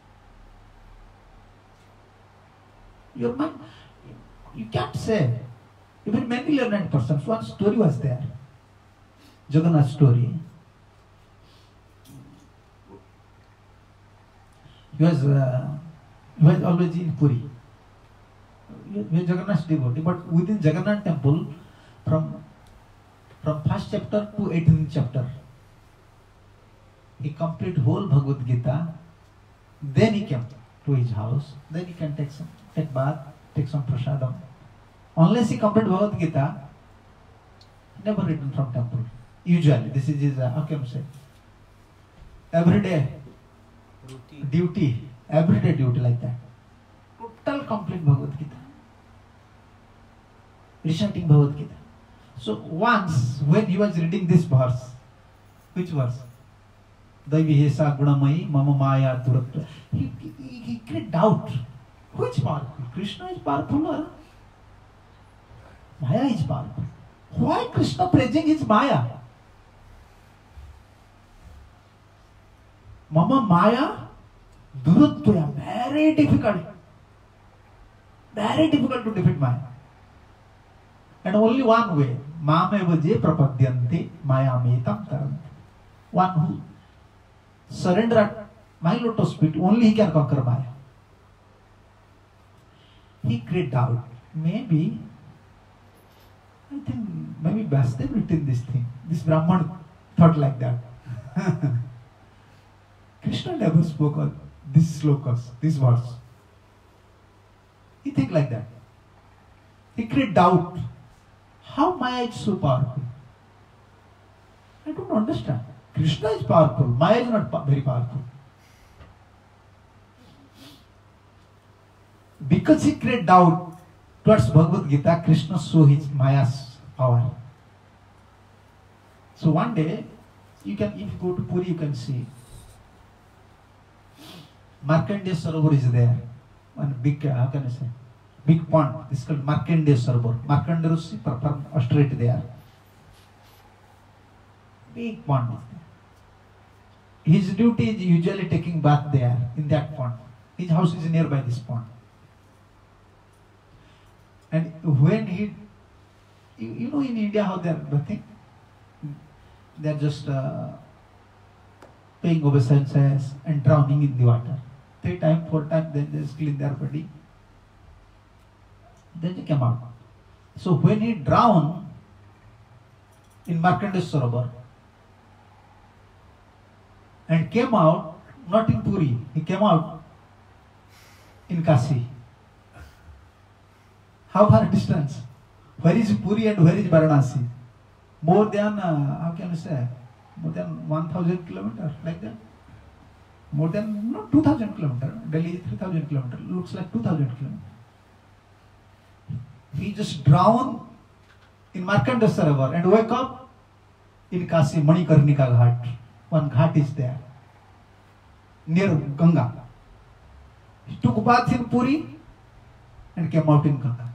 Speaker 3: Your mind, you can't say. Even many learned persons, one story was there. Jagannath story. He was, uh, he was always in Puri. He was Jagannath's devotee, but within Jagannath temple, from from first chapter to eighteenth chapter, he completed whole Bhagavad Gita. Then he came to his house. Then he can take some, take bath, take some prasadam. Unless he completed Bhagavad Gita, never returned from temple. Usually, this is his, uh, how can I say, every day
Speaker 2: Routine.
Speaker 3: duty, everyday duty like that. Total complete Bhagavad Gita. Reciting Bhagavad Gita. So once when he was reading this verse, which verse? Daivi hesa gunamayi mama maya duratva. He, he, he created doubt. Who is powerful? Krishna is powerful or Maya is powerful? Why Krishna praising his Maya? Mama Maya Duratva, very difficult. Very difficult to defeat Maya. And only one way. Mamevaje prapadyanti mayametam taranti. One who surrender at my lotus feet, only he can conquer Maya. He created doubt. Maybe, I think, maybe Vasudev written this thing. This Brahman thought like that. Krishna never spoke of these slokas, these words. He think like that. He create doubt. How Maya is so powerful? I don't understand. Krishna is powerful. Maya is not pa- very powerful. Because he create doubt towards Bhagavad Gita, Krishna saw his Maya's power. So one day, you can, if you go to Puri, you can see Markandeya Sarovar is there. One big, uh, how can I say, big pond. This is called Markandeya Sarovar. Markandeya Rishi performed austerity there. Big pond is there. His duty is usually taking bath there, in that pond. His house is nearby this pond. And when he, you, you know in India how they are bathing? They are just uh, paying obeisances and drowning in the water. Three times, four times, then they clean their body. Then they come out. So when he drowned in Markandeya Sarovar and came out, not in Puri, he came out in Kasi. How far distance? Where is Puri and where is Varanasi? More than, uh, how can I say, more than one thousand kilometers, like that. More than, no, two thousand kilometers. Delhi is three thousand kilometers. Looks like two thousand kilometers. He just drowned in Markandeya Sarovar and wake up in Kasi, Manikarnika Ghat. One ghat is there, near Ganga. He took bath in Puri and came out in Ganga.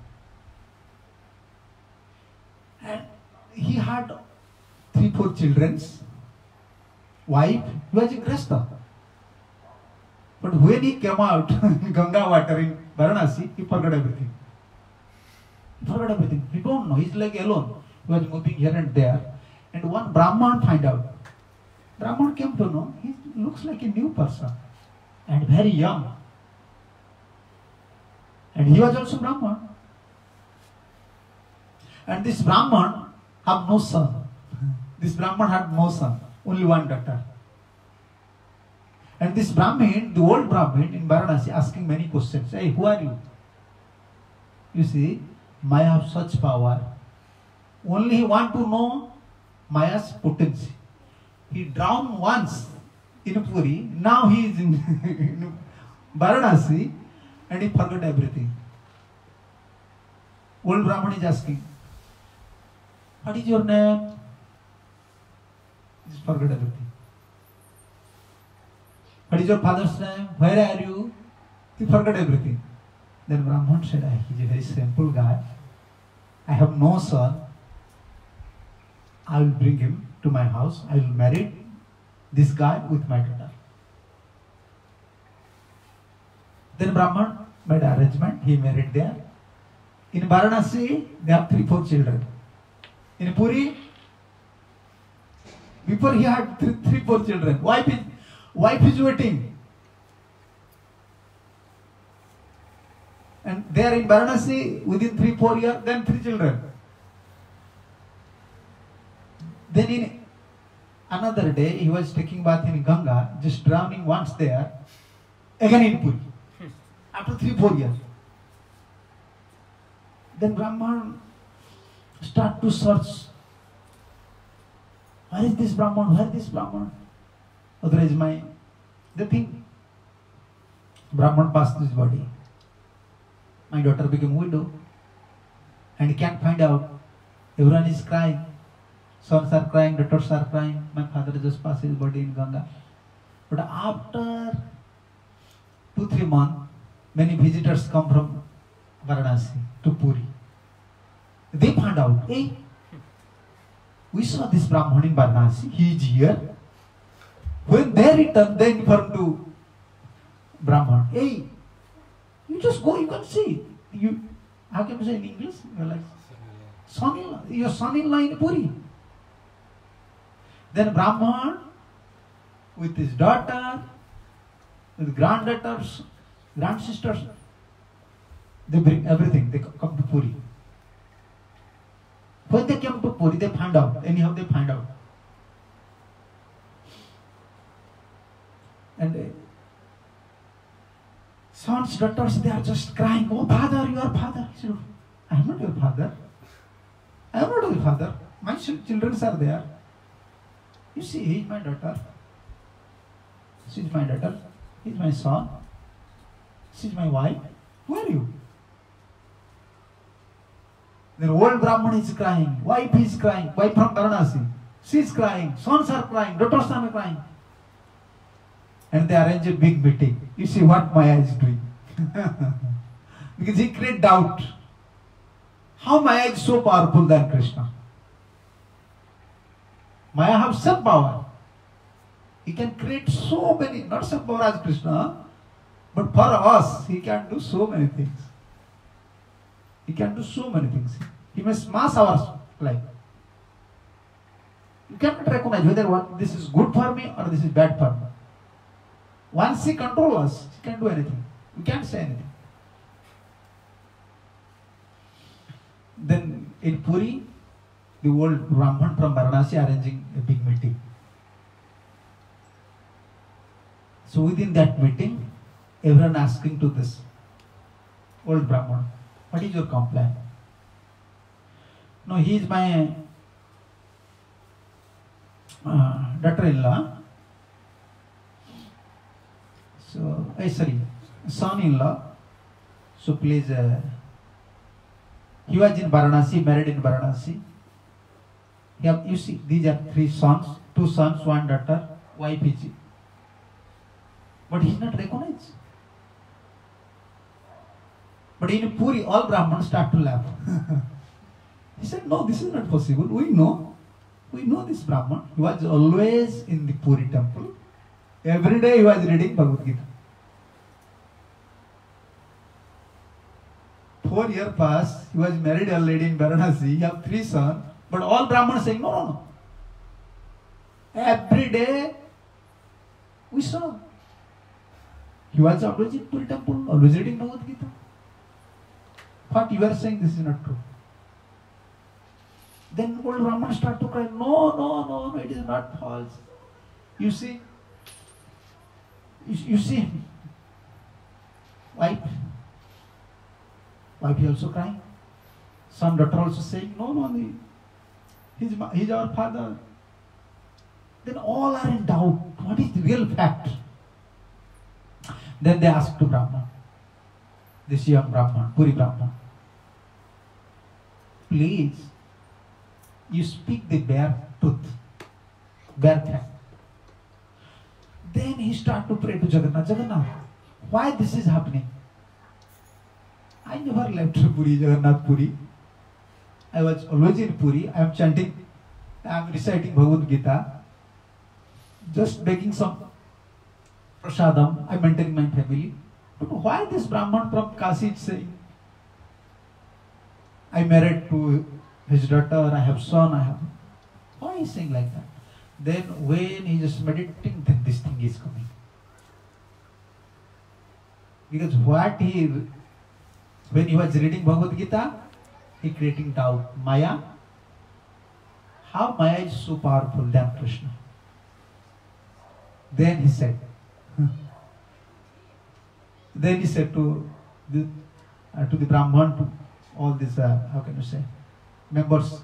Speaker 3: And he had three, four children, wife, he was a Grasta. But when he came out in Ganga water in Varanasi, he forgot everything. He forgot everything. He don't know. He's like alone. He was moving here and there. And one Brahman find out. Brahman came to know he looks like a new person and very young. And he was also Brahman. And this Brahman had no son. This Brahman had no son, only one daughter. And this Brahmin, the old Brahmin in Varanasi, asking many questions. Hey, who are you? You see, Maya has such power. Only he want to know Maya's potency. He drowned once in Puri. Now he is in, in Varanasi and he forgot everything. Old Brahman is asking, what is your name? He forgot everything. What is your father's name? Where are you? He forgot everything. Then Brahman said, he is a very simple guy. I have no son. I will bring him to my house. I will marry this guy with my daughter. Then Brahman made arrangement. He married there. In Varanasi, they have three, four children. In Puri, before he had three, three four children. Wife is, wife is waiting. And they are in Varanasi within three, four years, then three children. Then in another day, he was taking bath in Ganga, just drowning once there, again in Puri. After three, four years. Then Brahman start to search. Where is this Brahman? Where is this Brahman? Otherwise, my the thing. Brahman passed his body. My daughter became widow, and he can't find out. Everyone is crying. Sons are crying, daughters are crying. My father just passed his body in Ganga. But after two, three months, many visitors come from Varanasi to Puri. They found out, hey, we saw this Brahman in Varanasi, he is here. When they returned, they informed to Brahman, hey, you just go, you can see. You, how can you say in English? You're like, son-in-law, your son-in-law in Puri. Then Brahman, with his daughter, with granddaughters, grandsisters, they bring everything, they come to Puri. When they came to Puri, they find out, anyhow they find out. And uh, sons, daughters, they are just crying, oh father, your father. He said, I am not your father. I am not your father. My children are there. You see, he is my daughter. She is my daughter. He is my son. She is my wife. Who are you? Then old Brahman is crying. Wife is crying. Wife from Varanasi. She is crying. Sons are crying. Daughters are crying. And they arrange a big meeting. You see what Maya is doing. Because he creates doubt. How Maya is so powerful than Krishna. Maya has some power. He can create so many, not some power as Krishna, but for us, he can do so many things. He can do so many things. He may smash our life. You cannot recognize whether what, this is good for me or this is bad for me. Once he controls us, he can do anything. We can't say anything. Then in Puri, the old Brahman from Varanasi arranging a big meeting. So within that meeting, everyone asking to this old Brahman, what is your complaint? No, he is my uh, daughter-in-law. So, eh, sorry, son-in-law. So please, uh, he was in Varanasi, married in Varanasi. He have, you see, these are three sons, two sons, one daughter, wife is. But he is not recognized. But in Puri, all Brahmins start to laugh. He said, no, this is not possible. We know. We know this Brahman. He was always in the Puri temple. Every day he was reading Bhagavad Gita. Four years passed. He was married already in Varanasi. He have three sons. But all Brahmins saying, no, no, no. Every day we saw. He was always in Puri temple, always reading Bhagavad Gita. What you are saying, this is not true. Then old Brahman start to cry, no, no, no, no, it is not false. You see, you, you see, wife, wife is also crying. Son, daughter also saying, no, no, he, he's, he's our father. Then all are in doubt. What is the real fact? Then they ask to Brahman, this young Brahman, Puri Brahman, please, you speak the bare truth, bare fact. Then he start to pray to Jagannath, Jagannath, why this is happening? I never left Puri, Jagannath Puri. I was always in Puri. I am chanting, I am reciting Bhagavad Gita, just making some prasadam, I am maintaining my family. But why this Brahman from Kashi is saying, I married to his daughter, I have son, I have... Why is he saying like that? Then when he is meditating, then this thing is coming. Because what he when he was reading Bhagavad Gita, he creating doubt. Maya, how Maya is so powerful than Krishna? Then he said, then he said to the, uh, to the Brahman, to all these, uh, how can you say, members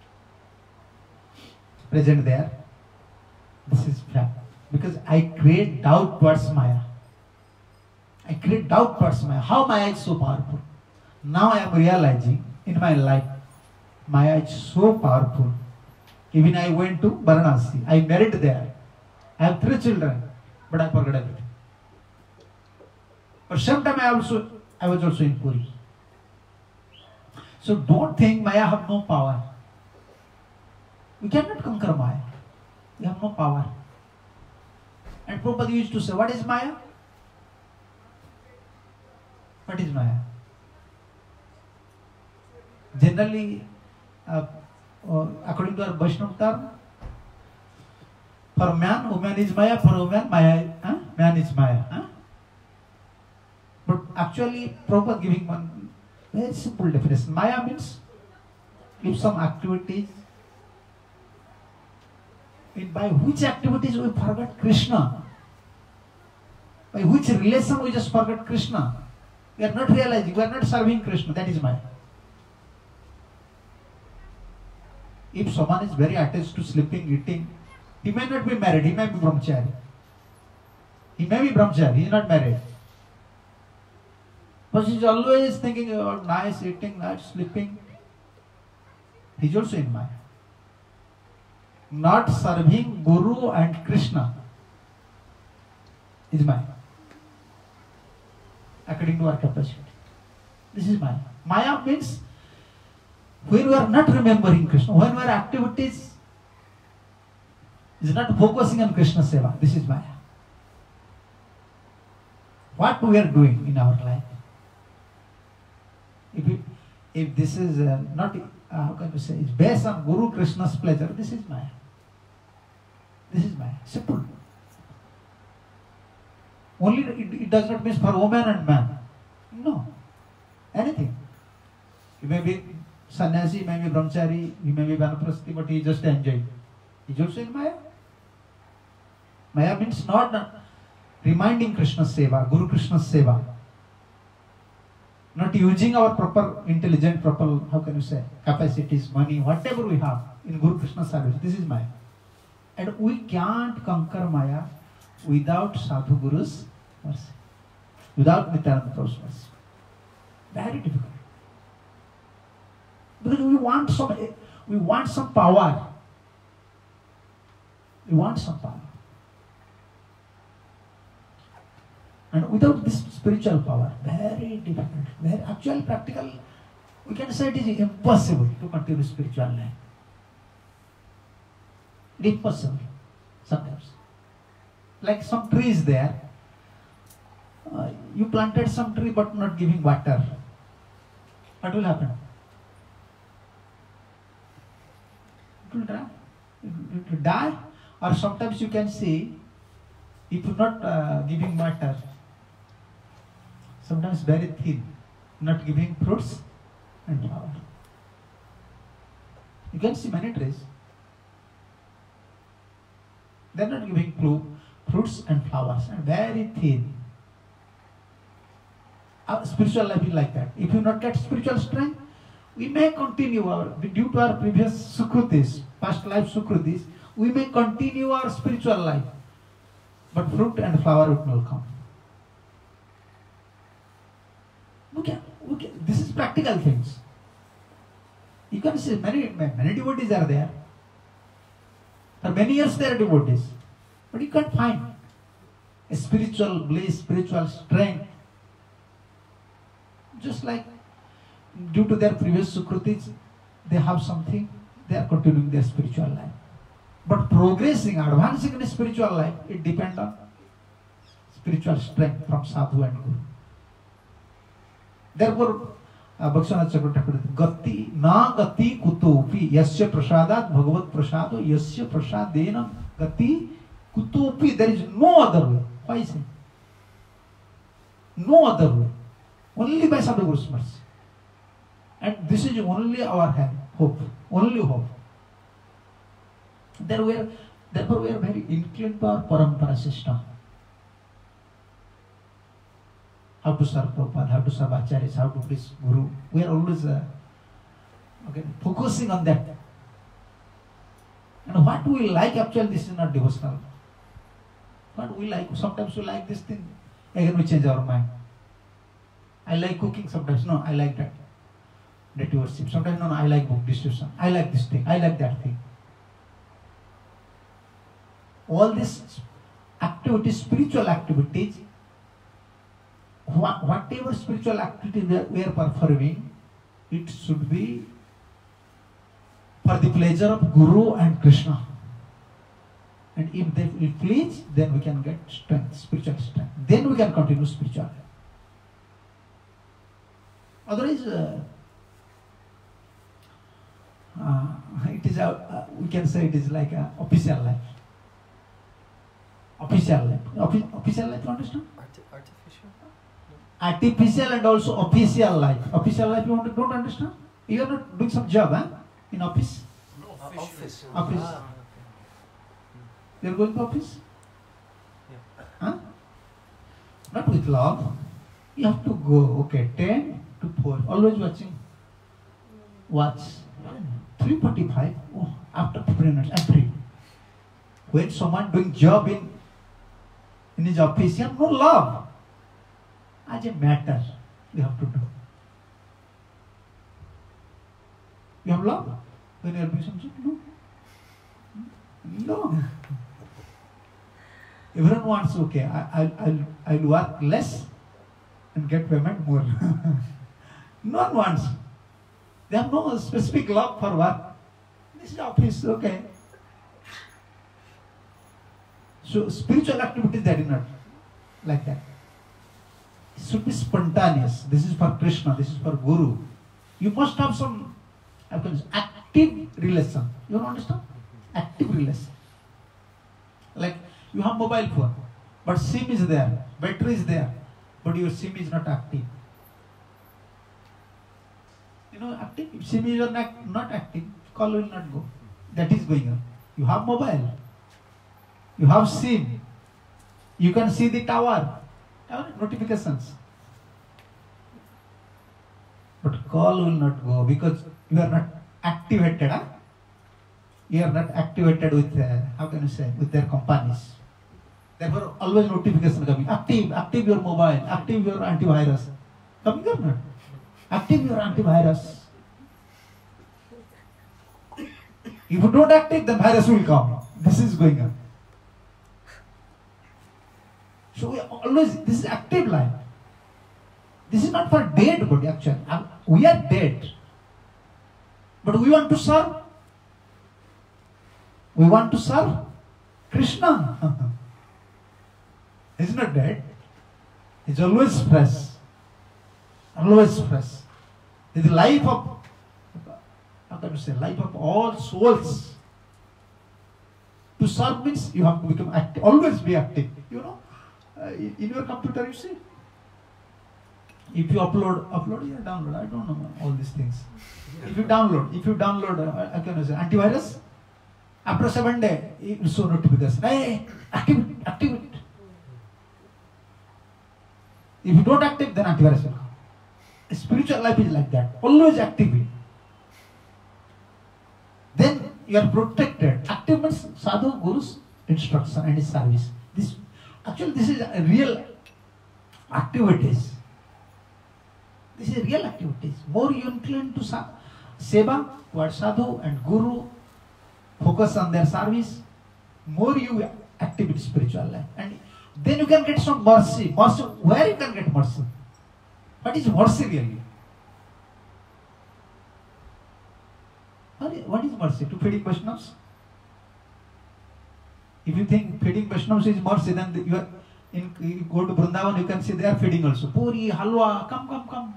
Speaker 3: present there, this is fact. Because I create doubt towards Maya. I create doubt towards Maya. How Maya is so powerful? Now I am realizing in my life, Maya is so powerful. Even I went to Varanasi. I married there. I have three children, but I forgot everything. But sometime I also, I was also in Puri. So don't think Maya have no power. We cannot conquer Maya. We have no power. And Prabhupada used to say, what is Maya? What is Maya? Generally, uh, uh, according to our Vaishnava term, for man, woman is Maya, for woman, Maya, huh? Man is Maya. Huh? But actually, Prabhupada giving one very simple definition. Maya means if some activities, in by which activities we forget Krishna, by which relation we just forget Krishna, we are not realizing, we are not serving Krishna, that is Maya. If someone is very attached to sleeping, eating, he may not be married, he may be brahmachari. He may be brahmachari, he is not married. But he is always thinking about nice eating, nice sleeping. He is also in Maya. Not serving Guru and Krishna is Maya. According to our capacity. This is Maya. Maya means when we are not remembering Krishna, when our activities is not focusing on Krishna Seva, this is Maya. What we are doing in our life. If, it, if this is uh, not, uh, how can you say, it's based on Guru Krishna's pleasure, this is Maya. This is Maya. Simple. Only it, it does not mean for woman and man. No. Anything. He may be sannyasi, he may be brahmachari, he may be vanaprasthi, but he just enjoy. He is also in Maya. Maya means not, not reminding Krishna's seva, Guru Krishna's seva. Not using our proper intelligent, proper, how can you say, capacities, money, whatever we have in Guru Krishna's service. This is Maya. And we can't conquer Maya without Sadhu Guru's mercy. Without Nityananda Prabhu's mercy. Very difficult. Because we want some, we want some power. We want some power. And without this spiritual power, very difficult. Very actual, practical, we can say it is impossible to continue spiritual life. Impossible, sometimes. Like some trees there, uh, you planted some tree but not giving water. What will happen? It will die. It will die. Or sometimes you can see, if you not uh, giving water, sometimes very thin, not giving fruits and flower. You can see many trees. They are not giving fruits and flowers, and very thin. Our spiritual life is like that. If you not get spiritual strength, we may continue our, due to our previous sukrutis, past life sukrutis, we may continue our spiritual life, but fruit and flower will not come. We can, we can, this is practical things. You can see many, many devotees are there. For many years they are devotees. But you can't find a spiritual bliss, spiritual strength. Just like due to their previous sukrutis, they have something, they are continuing their spiritual life. But progressing, advancing in spiritual life, it depends on spiritual strength from sadhu and guru. Therefore, uh, Bhaktivinoda Chakravarti Gati na gati kutopi yasya prasadat bhagavat prasado yasya prasadena gati kutopi. There is no other way. Why is it? No other way. Only by Sadhuguru's mercy. And this is only our hope. Only hope. There were, therefore we are very inclined to our parampara system. How to serve Prabhupada, how to serve Acharyas, how to please Guru. We are always uh, okay, focusing on that. And what we like, actually, this is not devotional. What we like, sometimes we like this thing, again we change our mind. I like cooking sometimes, no, I like that. That worship. Sometimes, no, no, I like book distribution. I like this thing, I like that thing. All these activities, spiritual activities, what, whatever spiritual activity we are, we are performing, it should be for the pleasure of Guru and Krishna. And if they will please, then we can get strength, spiritual strength. Then we can continue spiritual. Otherwise, uh, uh, it is a, uh, we can say it is like a official life. Official life. Offi- official life, you understand?
Speaker 2: Arti- artificial?
Speaker 3: Artificial and also official life. Official life, you want to, don't understand? You are not doing some job, huh? In office?
Speaker 2: No, office.
Speaker 3: Office.
Speaker 2: Ah,
Speaker 3: You are going to office?
Speaker 2: Yeah.
Speaker 3: Huh? Not with love. You have to go, okay, ten to four. Always watching. Watch. three forty-five. Oh, after fifteen minutes, I'm free. When someone doing job in, in his office, you have no love. As a matter, you have to do. You have love? When you are doing something? No. No. Everyone wants, okay, I, I'll, I'll, I'll work less and get payment more. No one wants. They have no specific love for work. This is office, okay. So spiritual activities, that is not like that. It should be spontaneous. This is for Krishna, this is for Guru. You must have some active relation. You don't understand? Active relation. Like you have mobile phone, but SIM is there, battery is there, but your SIM is not active. You know, active. If SIM is not, not active, call will not go. That is going on. You have mobile, you have SIM, you can see the tower, notifications. But call will not go because you are not activated. Huh? You are not activated with, uh, how can you say, with their companies. Therefore, always notification coming. Active, active your mobile, active your antivirus. Coming or not? Active your antivirus. If you don't active, the virus will come. This is going on. So we always, this is active life. This is not for dead body actually. We are dead. But we want to serve. We want to serve Krishna. He's not dead. He's always fresh. Always fresh. He's the life of, how can you say, life of all souls. To serve means you have to become active. Always be active. You know, uh, in your computer you see. If you upload, upload, yeah, download. I don't know all these things. If you download, if you download, uh, I can say antivirus. After seven days, it will show notification. Hey, active it, active it. If you don't active, then antivirus will come. Spiritual life is like that. Always active it. Then you are protected. Active means sadhu, guru's instruction and his service. This actually this is a real activities. This is real activities. More you incline to sa- seva, towards sadhu and guru, focus on their service, more you active in spiritual life. And then you can get some mercy. Mercy, where you can get mercy? What is mercy really? What is mercy? To feeding Vaishnavas? If you think feeding Vaishnavas is mercy, then you, are in, you go to Vrindavan, you can see they are feeding also. Puri, halwa, come, come, come.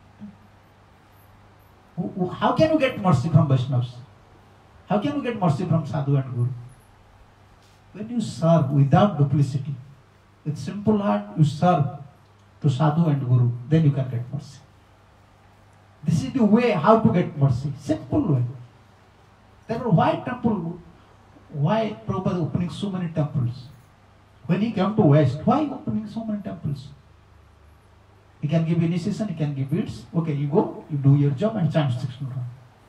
Speaker 3: How can you get mercy from Vaishnavas? How can you get mercy from Sadhu and Guru? When you serve without duplicity, with simple heart, you serve to sadhu and guru, then you can get mercy. This is the way how to get mercy. Simple way. Then why temple? Why Prabhupada opening so many temples? When he came to West, why opening so many temples? He can give initiation, he can give beads. Okay, you go, you do your job and chant sixteen rounds.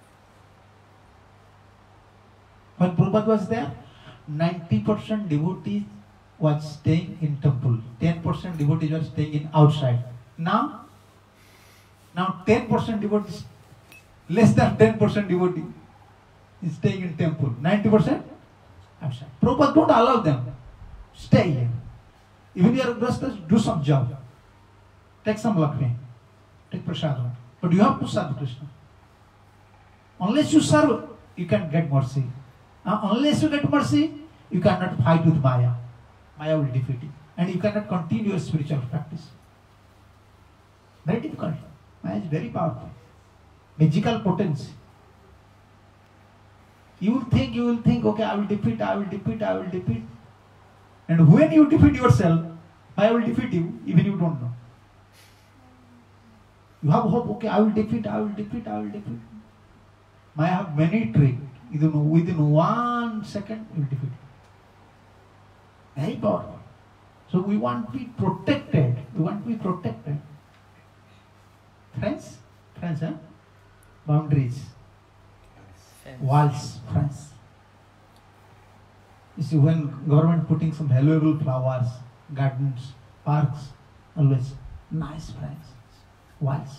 Speaker 3: When Prabhupada was there, ninety percent devotees was staying in temple. ten percent devotees were staying in outside. Now, now ten percent devotees, less than ten percent devotee is staying in temple. ninety percent outside. Prabhupada don't allow them. Stay here. Even you are grastas, do some job. Take some lakshmi. Take prasadam. But you have to serve Krishna. Unless you serve, you can get mercy. Uh, unless you get mercy, you cannot fight with Maya. Maya will defeat you. And you cannot continue your spiritual practice. Very difficult. Maya is very powerful. Magical potency. You will think, you will think, okay, I will defeat, I will defeat, I will defeat. And when you defeat yourself, Maya will defeat you, even you don't know. You have hope, okay, I will defeat, I will defeat, I will defeat. Maya have many tricks. Within, within one second, you will defeat you. Very powerful. So we want to be protected. We want to be protected. Friends? Friends, huh? Boundaries.
Speaker 2: Fence.
Speaker 3: Walls, friends. You see, when government putting some valuable flowers, gardens, parks, always nice friends, walls.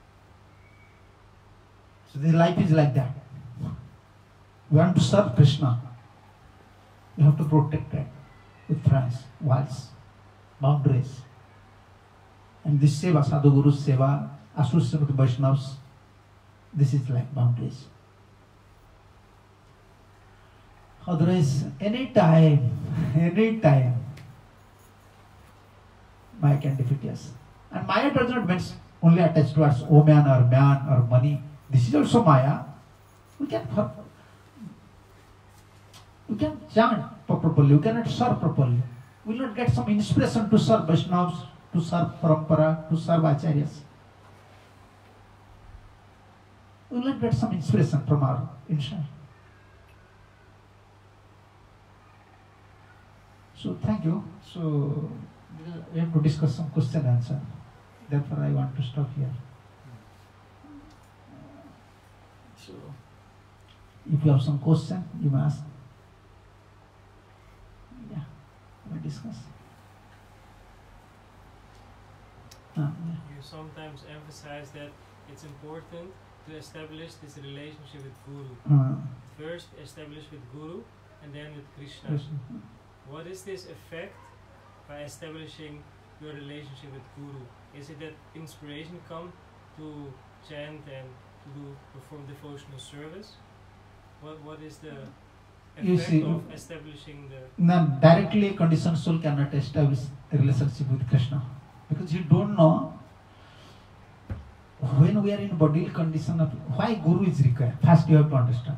Speaker 3: So the life is like that. You want to serve Krishna, you have to protect it with friends, walls, boundaries. And this seva, sadhu guru seva, association with Vaishnavas, this is like boundaries. Otherwise, any time, any time, Maya can defeat us. And Maya does not mean only attached to us, woman or man or money. This is also Maya. We can, we can chant properly, we cannot serve properly. We will not get some inspiration to serve Vaishnavas, to serve Parampara, to serve Acharyas. We will not get some inspiration from our inside. So thank you. So we have to discuss some question and answer. Therefore I want to stop here. So if you have some question, you may ask. Yeah, we discuss. Ah, yeah.
Speaker 4: You sometimes emphasize that it's important to establish this relationship with Guru.
Speaker 3: Uh,
Speaker 4: First establish with Guru and then with Krishna.
Speaker 3: Krishna.
Speaker 4: What is this effect by establishing your relationship with Guru? Is it that inspiration comes to chant and to do, perform devotional service? What What is the
Speaker 3: You
Speaker 4: effect
Speaker 3: see,
Speaker 4: of establishing the...
Speaker 3: Now, directly a conditioned soul cannot establish a relationship with Krishna. Because you don't know when we are in bodily condition of why Guru is required. First you have to understand.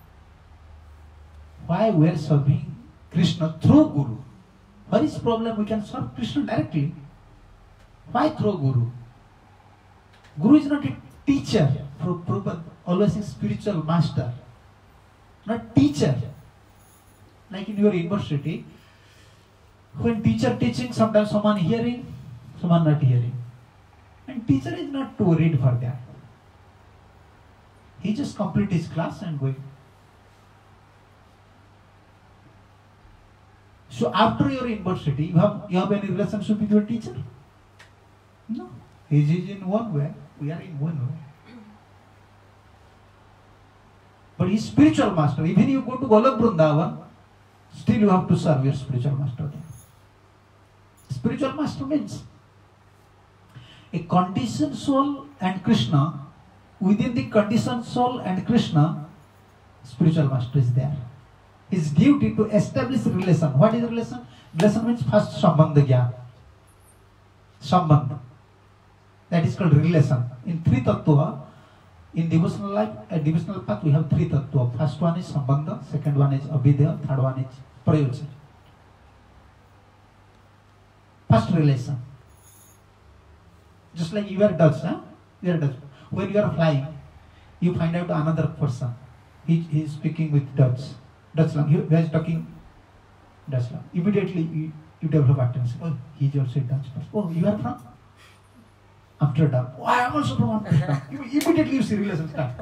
Speaker 3: Why we are serving Krishna through Guru. What is problem? We can serve Krishna directly. Why through Guru? Guru is not a teacher. Prabhupada always a spiritual master. Not teacher. Like in your university, when teacher teaching, sometimes someone hearing, someone not hearing. And teacher is not too worried for that. He just complete his class and going. So after your university, you have you have any relationship with your teacher? No. He is in one way, we are in one way. But he is spiritual master. Even you go to Golok Vrindavan, still you have to serve your spiritual master there. Spiritual master means a conditioned soul and Krishna. Within the conditioned soul and Krishna, spiritual master is there. His duty to establish relation. What is relation? Relation means first sambandha gyan. Sambandha. That is called relation. In three tattva, in devotional life, a devotional path, we have three tattva. First one is sambandha, second one is avidya, third one is prayojan. First relation. Just like you are Dutch, huh? You are Dutch. When you are flying, you find out another person. He, he is speaking with Dutch. Dutch language. He is talking Dutch language. Immediately you, you develop attention. Oh, he is also a Dutch person. Oh, you are from At-rotterdem. Oh, I am also from At-rotterdem. Immediately you see relation start.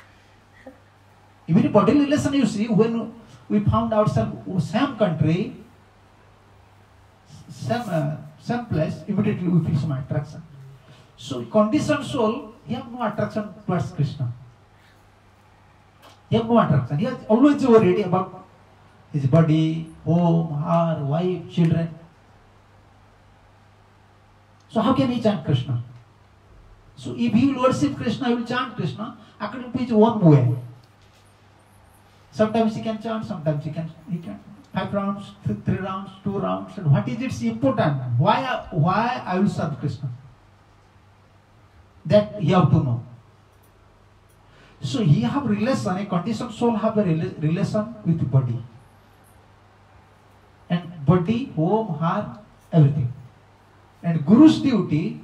Speaker 3: Even body relation you see, when we found ourselves same country, same, uh, same place, immediately we feel some attraction. So conditioned soul, he has no attraction towards Krishna. He has no attraction. He is always worried about his body, home, her, wife, children. So how can he chant Krishna? So if he will worship Krishna, he will chant Krishna according to his own way. Sometimes he can chant, sometimes he can he can five rounds, th three rounds, two rounds. And what is its important? Why why I will serve Krishna? That you have to know. So he have relation, a conditioned soul have a rela relation with the body. And body, home, heart, everything. And Guru's duty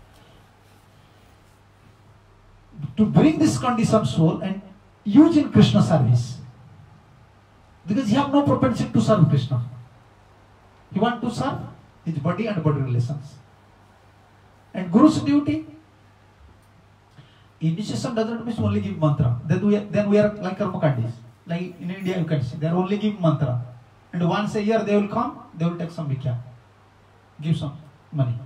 Speaker 3: to bring this conditioned soul and use in Krishna service. Because he have no propensity to serve Krishna. He want to serve his body and body relations. And Guru's duty, initiation doesn't mean only give mantra. Then we are, then we are like karmakandis. Like in India you can see, they are only give mantra. And once a year they will come, they will take some bhikya. Give some money.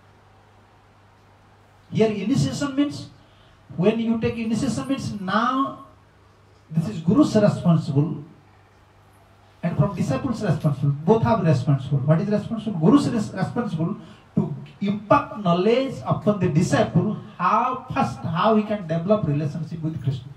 Speaker 3: Here initiation means, when you take initiation means now this is Guru's responsible and from disciples responsible. Both have responsible. What is responsible? Guru's is responsible to impact knowledge upon the disciple, how first how he can develop relationship with Krishna.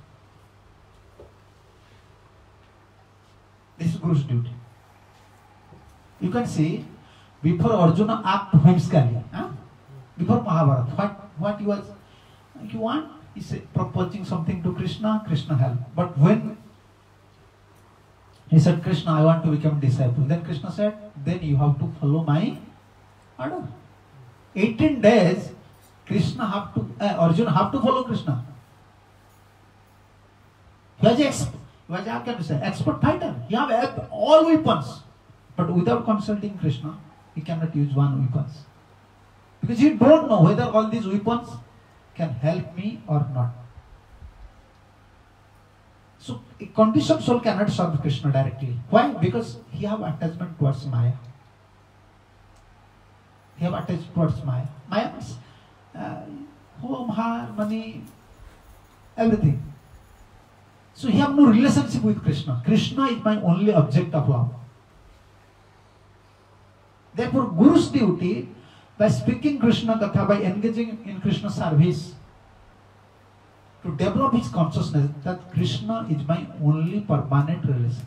Speaker 3: This is Guru's duty. You can see before Arjuna asked whimsically, huh? Before Mahabharata, what what he was you want? He said proposing something to Krishna, Krishna helped. But when he said, Krishna, I want to become disciple. Then Krishna said, then you have to follow my order. eighteen days, Krishna have to, uh, Arjuna have to follow Krishna. He was, ex he was how can we say, expert fighter. He have all weapons. But without consulting Krishna, he cannot use one weapons. Because he don't know whether all these weapons can help me or not. So a conditioned soul cannot serve Krishna directly. Why? Because he have attachment towards Maya. He have attached towards Maya. Maya means uh, home, heart, money, everything. So he have no relationship with Krishna. Krishna is my only object of love. Therefore, Guru's duty, by speaking Krishna Katha, by engaging in Krishna service, to develop his consciousness that Krishna is my only permanent relation.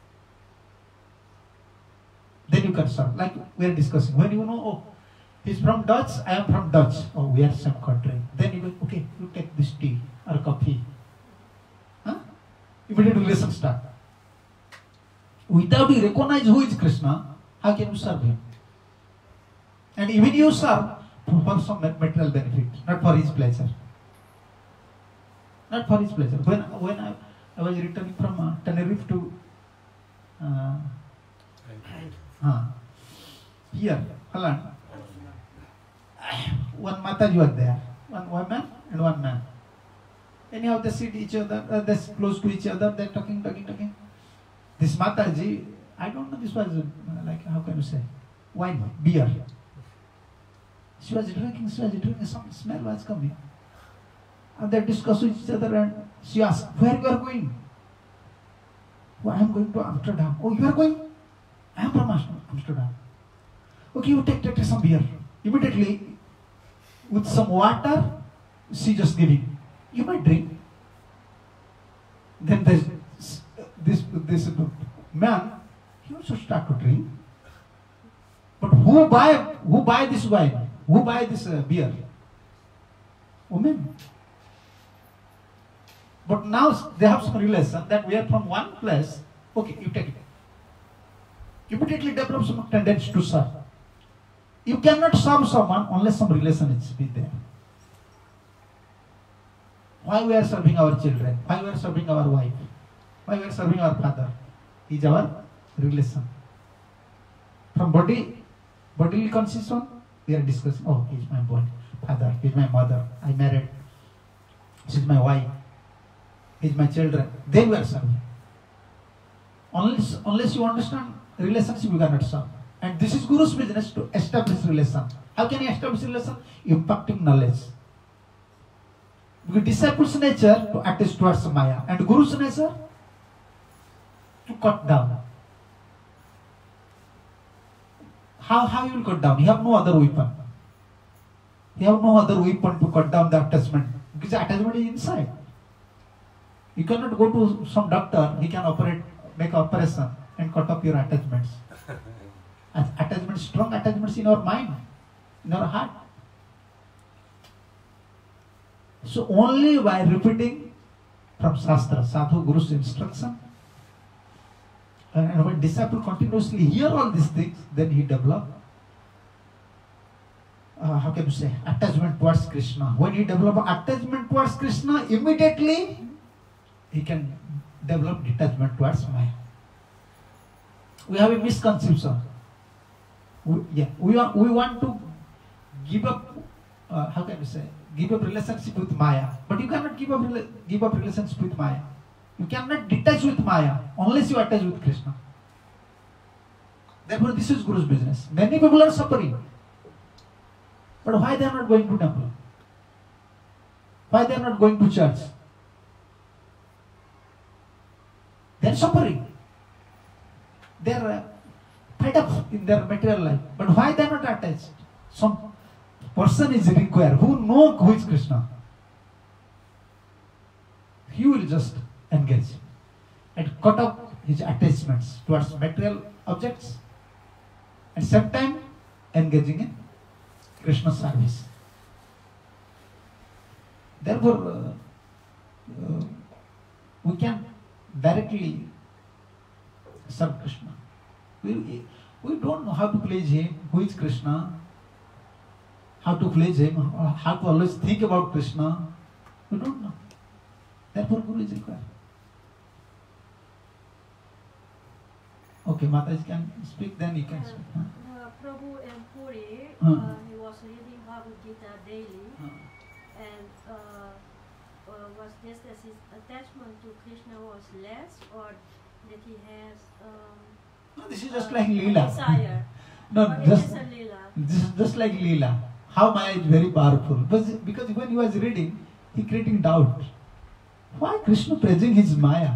Speaker 3: Then you can serve. Like we are discussing. When you know, oh, he's from Dutch, I am from Dutch. Oh, we are same country. Then you go, okay, you take this tea or coffee. Huh? Immediate relation start. Without you recognize who is Krishna, how can you serve him? And even you serve for some material benefit, not for his pleasure. Not for his pleasure. When when I, I was returning from uh, Tenerife to uh, uh, here, Holland, one Mataji was there, one woman and one man. Anyhow, they sit each other, uh, they close to each other, they're talking, talking, talking. This Mataji, I don't know, this was uh, like, how can you say, wine, beer. She was drinking, she was drinking, some smell was coming. And they discussed with each other and she asked, where you are going? Oh, I am going to Amsterdam. Oh, you are going? I am from Amsterdam. Okay, you take, take, take some beer. Immediately, with some water, she just giving. You might drink. Then this, this, this man, he also start to drink. But who buy, who buy this wine? Who buy this uh, beer? Women. But now they have some relation that we are from one place. Okay, you take it. Immediately develop some tendency to serve. You cannot serve someone unless some relation is be there. Why we are serving our children? Why we are serving our wife? Why we are serving our father? Is our relation. From body, bodily constitution, we are discussing, oh, he is my boy, father, he is my mother, I married, she is my wife, he is my children. Then we are serving. Unless, unless you understand relationship, you cannot serve. And this is Guru's business, to establish relation. How can you establish relation? Impacting knowledge. Because disciples' nature to attach towards Maya, and Guru's nature to cut down. How, how you will cut down? You have no other weapon. You have no other weapon to cut down the attachment. Because the attachment is inside. You cannot go to some doctor, he can operate, make an operation and cut off your attachments. Attachments, strong attachments in our mind, in our heart. So only by repeating from Shastra, Sadhu Guru's instruction, and when disciple continuously hear all these things, then he develop, uh, how can you say, attachment towards Krishna. When he develop attachment towards Krishna, immediately he can develop detachment towards Maya. We have a misconception. We, yeah, we, are, we want to give up, uh, how can you say, give up relationship with Maya. But you cannot give up, give up relationship with Maya. You cannot detach with Maya unless you attach with Krishna. Therefore, this is Guru's business. Many people are suffering. But why they are not going to temple? Why they are not going to church? They are suffering. They are uh, fed up in their material life. But why they are not attached? Some person is required who knows who is Krishna. He will just engage and cut off his attachments towards material objects and sometimes engaging in Krishna service. Therefore, uh, uh, we can directly serve Krishna. We, we don't know how to please him, who is Krishna, how to please him, how to always think about Krishna. We don't know. Therefore, Guru is required. Okay, Mataji can speak, then you can speak. Huh?
Speaker 5: Uh, Prabhu in Puri,
Speaker 3: Huh.
Speaker 5: uh, he was reading Bhagavad Gita daily,
Speaker 3: Huh.
Speaker 5: and uh, uh, was this that his attachment to Krishna was less, or that he has um,
Speaker 3: No, this is just
Speaker 5: uh,
Speaker 3: like
Speaker 5: a
Speaker 3: Leela.
Speaker 5: desire?
Speaker 3: No,
Speaker 5: or
Speaker 3: just,
Speaker 5: it is a Leela?
Speaker 3: this is just like Leela. How Maya is very powerful. Because, because when he was reading, he creating doubt. Why Krishna praising his Maya?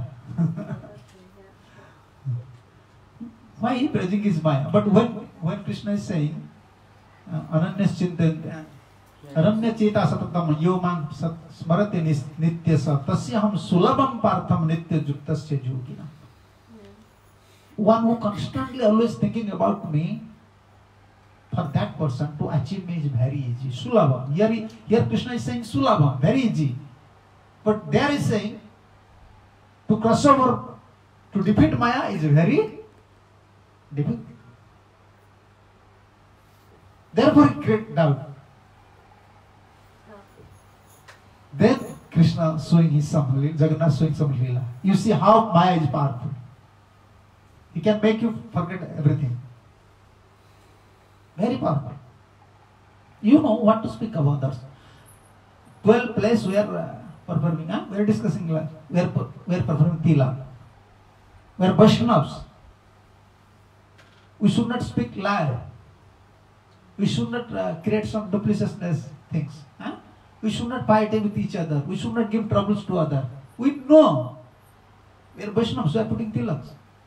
Speaker 3: Why he praising his Maya? But when, when Krishna is saying, Ananyas Chintan, Aranya Cheta Satatam Yomam Smarati Nityasa Tasyaham Sulabam Partham Nitya Juktasya Jogina. One who constantly always thinking about me, for that person to achieve me is very easy. Sulabam. Here, here Krishna is saying Sulabam, very easy. But there is saying, to cross over, to defeat Maya is very difficult. Therefore, he create doubt. Then Krishna showing his some Leela, Jagannath showing some Leela. You see how Maya is powerful. He can make you forget everything. Very powerful. You know what to speak about others. Twelve place we are uh, performing, huh? we are discussing, we are, we are performing Tila. We are Vaishnavas. We should not speak lie. We should not uh, create some duplicitousness things. Huh? We should not fight with each other. We should not give troubles to others. We know. We are Vaishnavas, we are putting tilaks.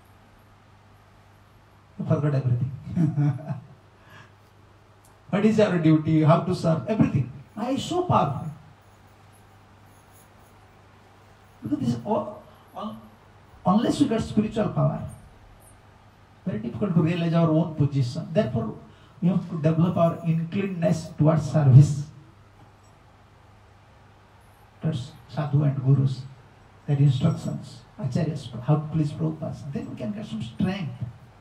Speaker 3: We forgot everything. What is our duty? How to serve? Everything. Maya is so powerful. Because this all, all, unless we get spiritual power, very difficult to realize our own position. Therefore, we have to develop our inclinedness towards service. That's sadhu and gurus, their instructions, acharyas, how to please Prabhupada. Then we can get some strength.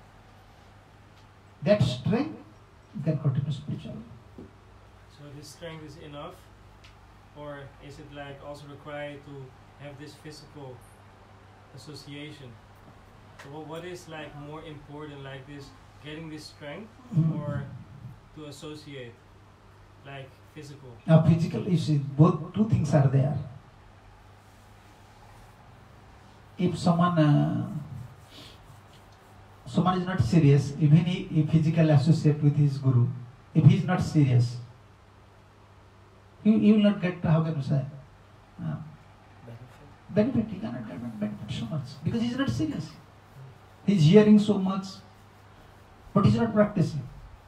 Speaker 3: That strength, you can continue spiritual.
Speaker 4: So this strength is enough or is it like also required to have this physical association? So what, what is like more important, like this getting this strength
Speaker 3: Mm.
Speaker 4: or to associate, like physical?
Speaker 3: Now, physical, you see, both two things are there. If someone uh, someone is not serious, even he, he physically associate with his guru, if he is not serious, he, he will not get, how can you say, uh,
Speaker 2: Benefit.
Speaker 3: benefit. He cannot get benefit so much because he is not serious. He is hearing so much, but he is not practicing.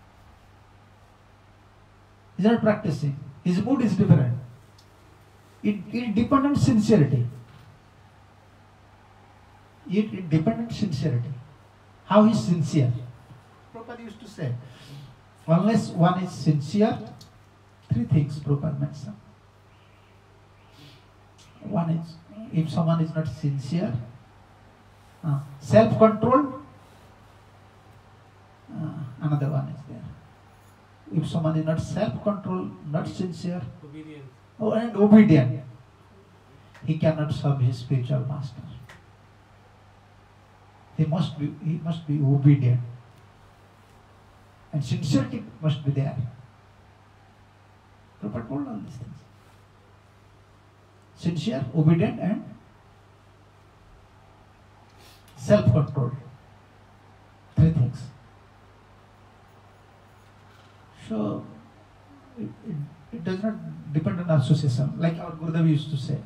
Speaker 3: He is not practicing. His mood is different. It, it depends on sincerity. It, it depends on sincerity. How he is sincere. Prabhupada used to say, unless one is sincere, three things Prabhupada mentioned. One is, if someone is not sincere, uh, self-control, uh, another one is there. If someone is not self-control, not sincere,
Speaker 4: Obedient.
Speaker 3: oh, and obedient, he cannot serve his spiritual master. He must be, he must be obedient. And sincerity must be there. Prabhupada told all these things. Sincere, obedient, and self-control. Three things. So, it, it, it does not depend on association. Like our Gurudev used to say,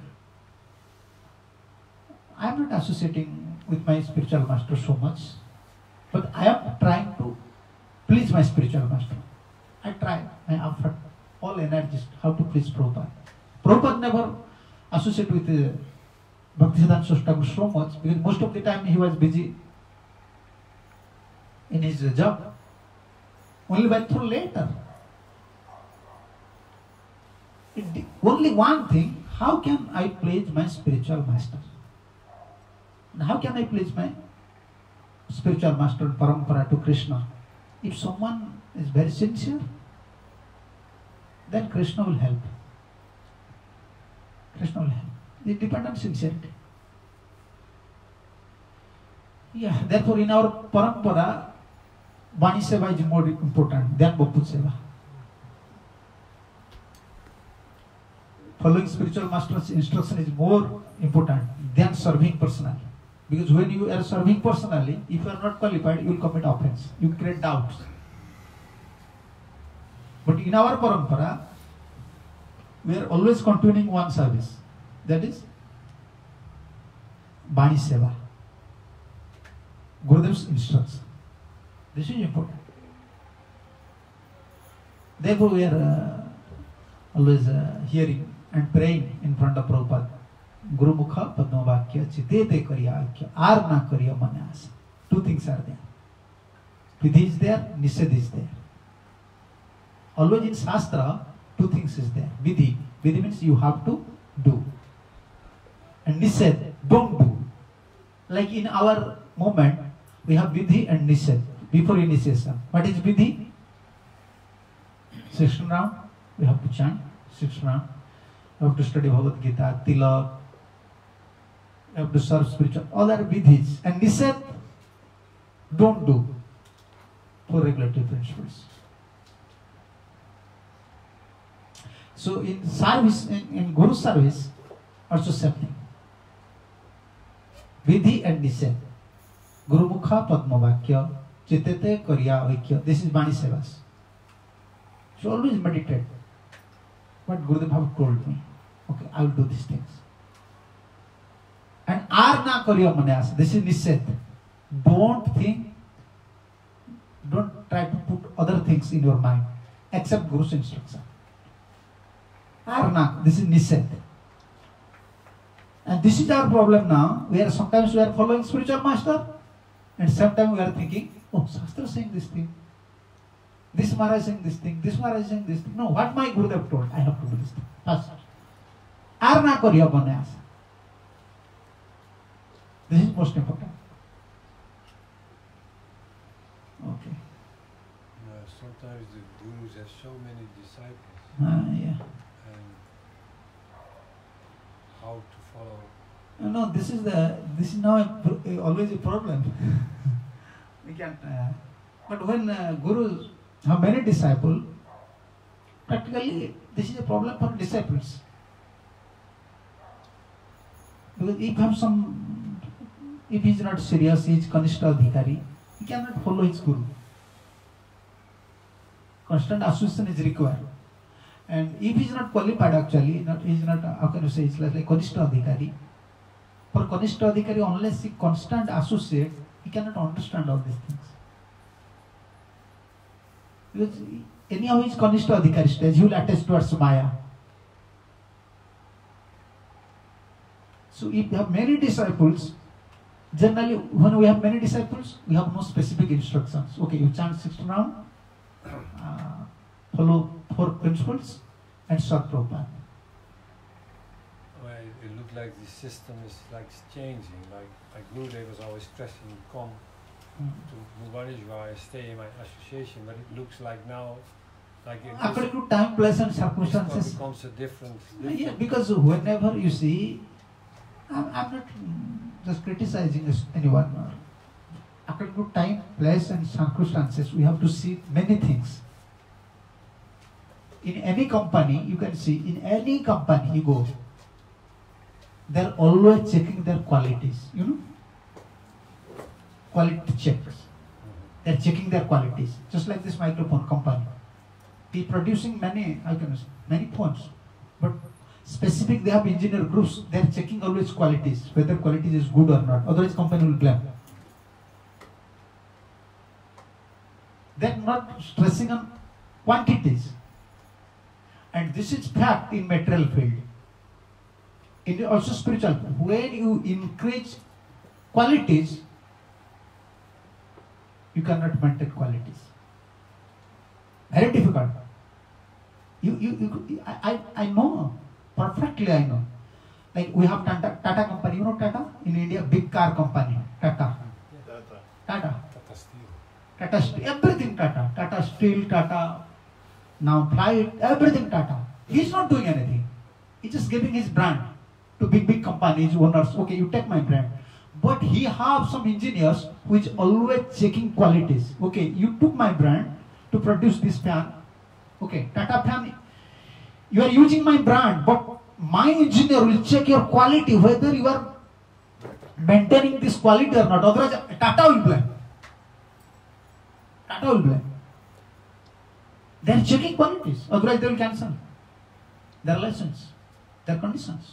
Speaker 3: I am not associating with my spiritual master so much, but I am trying to please my spiritual master. I try, I offer all energies how to please Prabhupada. Prabhupada never associated with uh, Bhaktisiddhanta Saraswati Thakur so much because most of the time he was busy in his uh, job. Only went through later. It, di- only one thing, how can I please my spiritual master? And how can I please my spiritual master and parampara to Krishna? If someone is very sincere, then Krishna will help. Krishna will help. It depends on sincerity. Yeah, therefore in our parampara, Vani Seva is more important than Bhakti Seva. Following spiritual master's instruction is more important than serving personally. Because when you are serving personally, if you are not qualified, you will commit offense. You create doubts. But in our parampara, we are always continuing one service. That is Vani Seva. Gurudev's instruction. This is important. Therefore, we are uh, always uh, hearing and praying in front of Prabhupada. Guru Mukha Padma Vakya Chitete Karya Akya Arna Karya Manas. Two things are there. Vidhi is there, Nised is there. Always in Shastra, two things is there. Vidhi. Vidhi means you have to do. And Nised, don't do. Like in our movement, we have Vidhi and Nised before initiation. What is Vidhi? Sixth round, we have to chant. Sixth round, we have to study Bhagavad Gita, Tilak. You have to serve spiritual. All are vidhis. And Nised, don't do for regulatory principles. So in service, in, in Guru service, also same thing. Vidhi and Nised. Guru Mukha Padma Vakya Chitete Karya Vaikya. This is Vani Sevas. So always meditate. What Gurudev have told me. Okay, I will do these things. And Arna Karya Manas. This is Nised. Don't think, don't try to put other things in your mind except Guru's instruction. Arna, this is Nised. And this is our problem now. We are sometimes we are following spiritual master, and sometimes we are thinking, oh, Shastra is saying this thing. This Maharaj is saying this thing. This Maharaj is saying this thing. No, what my Gurudev told, I have to do this thing. First. Arna Karya Manas. This is most important. Okay.
Speaker 6: Uh, sometimes the gurus have so many disciples,
Speaker 3: Uh, yeah.
Speaker 6: and
Speaker 3: No, no, this is the this is now a pro, a, always a problem. We can't. Uh, but when uh, gurus have many disciples, practically this is a problem for disciples. Because if you have some, if he is not serious, he is Kanishta Adhikari, he cannot follow his guru. Constant association is required. And if he is not qualified actually, not, he is not, how can you say, it's like, like Kanishta Adhikari. For Kanishta Adhikari, unless he constant associate, he cannot understand all these things. Because anyhow he is Kanishta Adhikari stage, he will attach towards Maya. So if you have many disciples, generally when we have many disciples, we have no specific instructions. Okay, you chant sixteen rounds, uh, follow four principles, and serve Prabhupada.
Speaker 2: Well, it looked like the system is like changing. Like like Gurudev was always stressing, come
Speaker 3: Mm.
Speaker 2: to Bhubaneswar, stay in my association. But it looks like now, like it
Speaker 3: According to time, place, and circumstances.
Speaker 2: becomes a different.
Speaker 3: Yeah,
Speaker 2: different
Speaker 3: because whenever you see, I'm, I'm not just criticizing anyone. According to time, place, and circumstances, we have to see many things. In any company, you can see, in any company you go, they're always checking their qualities, you know? Quality checks. They're checking their qualities. Just like this microphone company. Be producing many, I can say, many phones. But specific, they have engineer groups, they're checking always qualities, whether quality is good or not. Otherwise company will blame. They're not stressing on quantities. And this is fact in material field. In also spiritual, when you increase qualities, you cannot maintain qualities. Very difficult. You, you, you, I, I, I know, perfectly I know. Like we have Tata, Tata company, you know Tata? In India, big car company, Tata. Tata.
Speaker 2: Tata Steel.
Speaker 3: Tata Steel, everything Tata. Tata Steel, Tata, now flight, everything Tata. He's not doing anything. He's just giving his brand to big, big companies, owners. Okay, you take my brand. But he have some engineers which always checking qualities. Okay, you took my brand to produce this fan. Okay, Tata fan, you are using my brand, but my engineer will check your quality, whether you are maintaining this quality or not. Otherwise, Tata will blame. Tata will blame. They are checking qualities, otherwise they will cancel their license, their conditions.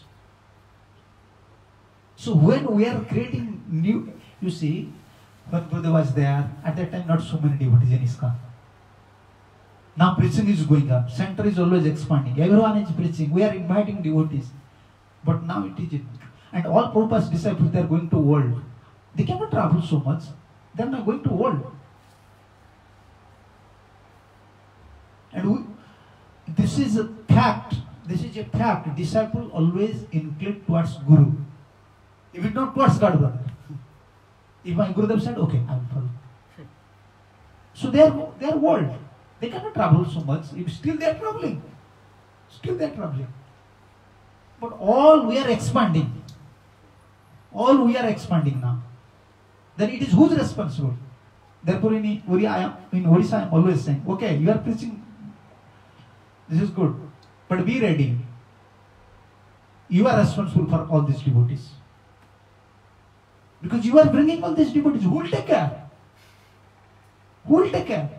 Speaker 3: So when we are creating new, you see, when Gurudev was there, at that time not so many devotees in ISKCON. Now preaching is going up, center is always expanding, everyone is preaching, we are inviting devotees. But now it is, and all Prabhupada's disciples, they are going to world. They cannot travel so much, they are not going to world. And we, this is a fact, this is a fact, disciple always incline towards Guru. If it's not towards God, brother. If my Gurudev said, okay, I will follow. So they are, they are world. They cannot travel so much. If still they are traveling. Still they are traveling. But all we are expanding. All we are expanding now. Then it is who's responsible? Therefore in Oriya, in Odisha I am always saying, okay, you are preaching. This is good. But be ready. You are responsible for all these devotees. Because you are bringing all these devotees. Who will take care? Who will take care?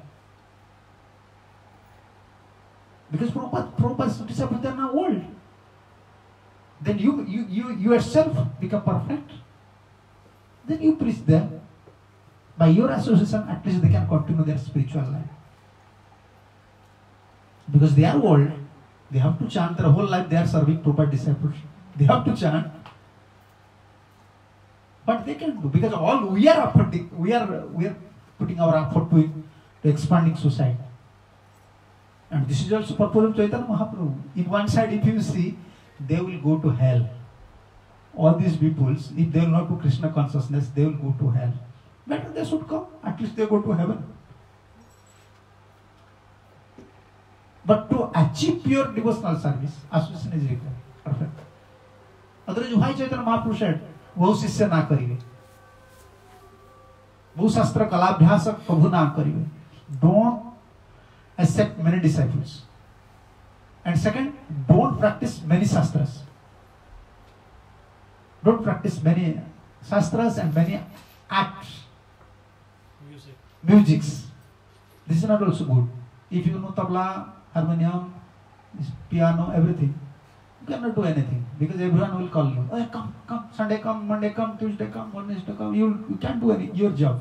Speaker 3: Because Prabhupada, Prabhupada's disciples are now old. Then you, you, you yourself become perfect. Then you preach them. By your association, at least they can continue their spiritual life. Because they are old, they have to chant their whole life, they are serving Prabhupada disciples. They have to chant. But they can do, because all we are putting, we are we are putting our effort to, to expanding society. And this is also purpose of Chaitanya Mahaprabhu. In one side, if you see, they will go to hell. All these peoples, if they will not do Krishna consciousness, they will go to hell. Better they should come, at least they go to heaven. But to achieve pure devotional service, association is required. Perfect. Otherwise, why Chaitanya Mahaprabhu said, "Vahu sisya na karive, vahu shastra kalabhyasa kabhu na karive." Don't accept many disciples. And second, don't practice many shastras. Don't practice many shastras and many acts,
Speaker 4: Music.
Speaker 3: musics. This is not also good. If you know tabla, harmonium, piano, everything, you cannot do anything because everyone will call you. Oh, come, come, Sunday come, Monday come, Tuesday come, Wednesday come. You, you can't do any your job.